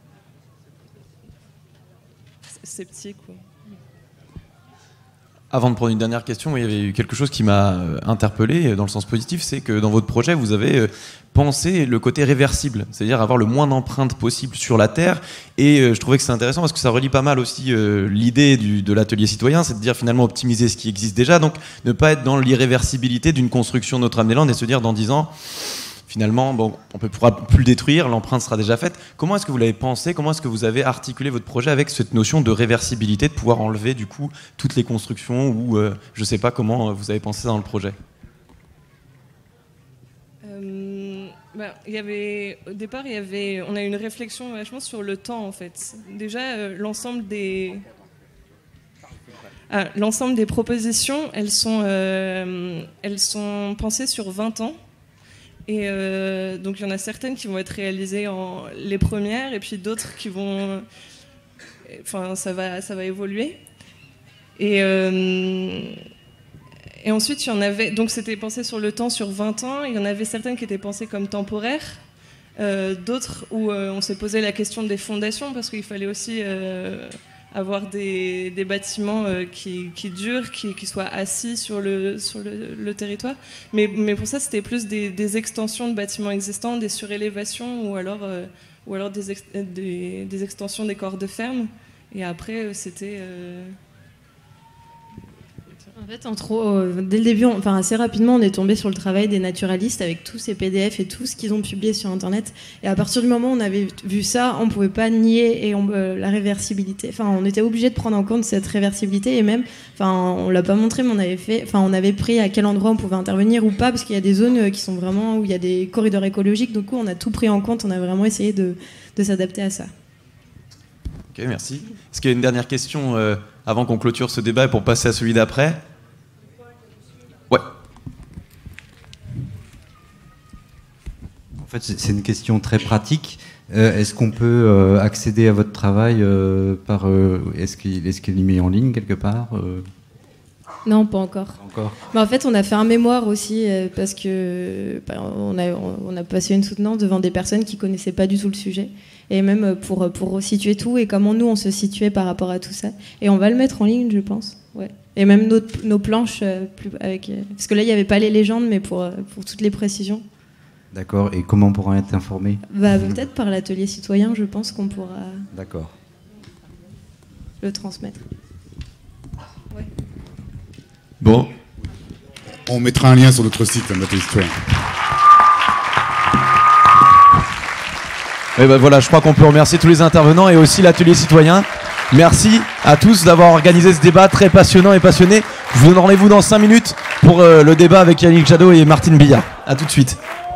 sceptiques, quoi. Avant de prendre une dernière question, il y avait eu quelque chose qui m'a interpellé dans le sens positif, c'est que dans votre projet, vous avez pensé le côté réversible, c'est-à-dire avoir le moins d'empreintes possible sur la Terre. Et je trouvais que c'est intéressant parce que ça relie pas mal aussi l'idée de l'atelier citoyen, c'est de dire finalement optimiser ce qui existe déjà, donc ne pas être dans l'irréversibilité d'une construction de Notre-Dame-des-Landes et se dire dans 10 ans... Finalement, bon, on ne pourra plus le détruire, l'empreinte sera déjà faite. Comment est-ce que vous l'avez pensé? Comment est-ce que vous avez articulé votre projet avec cette notion de réversibilité, de pouvoir enlever du coup toutes les constructions, ou je ne sais pas comment vous avez pensé ça dans le projet? Au départ, on a eu une réflexion vachement sur le temps en fait. Déjà, l'ensemble des propositions, elles sont pensées sur 20 ans. Et donc il y en a certaines qui vont être réalisées les premières, et puis d'autres qui vont... Enfin, ça va évoluer. Et ensuite, il y en avait... Donc c'était pensé sur le temps sur 20 ans. Il y en avait certaines qui étaient pensées comme temporaires. D'autres où on s'est posé la question des fondations, parce qu'il fallait aussi... avoir des bâtiments qui durent, qui soient assis sur le territoire. Mais pour ça, c'était plus des extensions de bâtiments existants, des surélévations, ou alors des extensions des corps de ferme. Et après, c'était... En fait, dès le début, assez rapidement, on est tombé sur le travail des naturalistes avec tous ces PDF et tout ce qu'ils ont publié sur Internet. Et à partir du moment où on avait vu ça, on ne pouvait pas nier la réversibilité. Enfin, on était obligé de prendre en compte cette réversibilité, et même, on ne l'a pas montré, mais on avait pris à quel endroit on pouvait intervenir ou pas, parce qu'il y a des zones qui sont vraiment où il y a des corridors écologiques. Du coup, on a tout pris en compte, on a vraiment essayé de s'adapter à ça. Ok, merci. Est-ce qu'il y a une dernière question avant qu'on clôture ce débat et pour passer à celui d'après? Ouais. En fait, c'est une question très pratique. Est-ce qu'on peut accéder à votre travail par... Est-ce qu'il est mis en ligne quelque part Non, pas encore. En fait, on a fait un mémoire aussi parce que on a passé une soutenance devant des personnes qui connaissaient pas du tout le sujet, et même pour resituer tout et comment nous on se situait par rapport à tout ça. Et on va le mettre en ligne, je pense. Ouais. Et même nos planches parce que là il n'y avait pas les légendes, mais pour toutes les précisions. D'accord. Et comment on pourra être informé? Peut-être par l'atelier citoyen, je pense qu'on pourra. D'accord. Le transmettre. Ouais. Bon. On mettra un lien sur notre site, l'atelier citoyen. Et voilà, je crois qu'on peut remercier tous les intervenants et aussi l'atelier citoyen. Merci à tous d'avoir organisé ce débat très passionnant et passionné. Je vous donne rendez-vous dans 5 minutes pour le débat avec Yannick Jadot et Martine Billard. A tout de suite.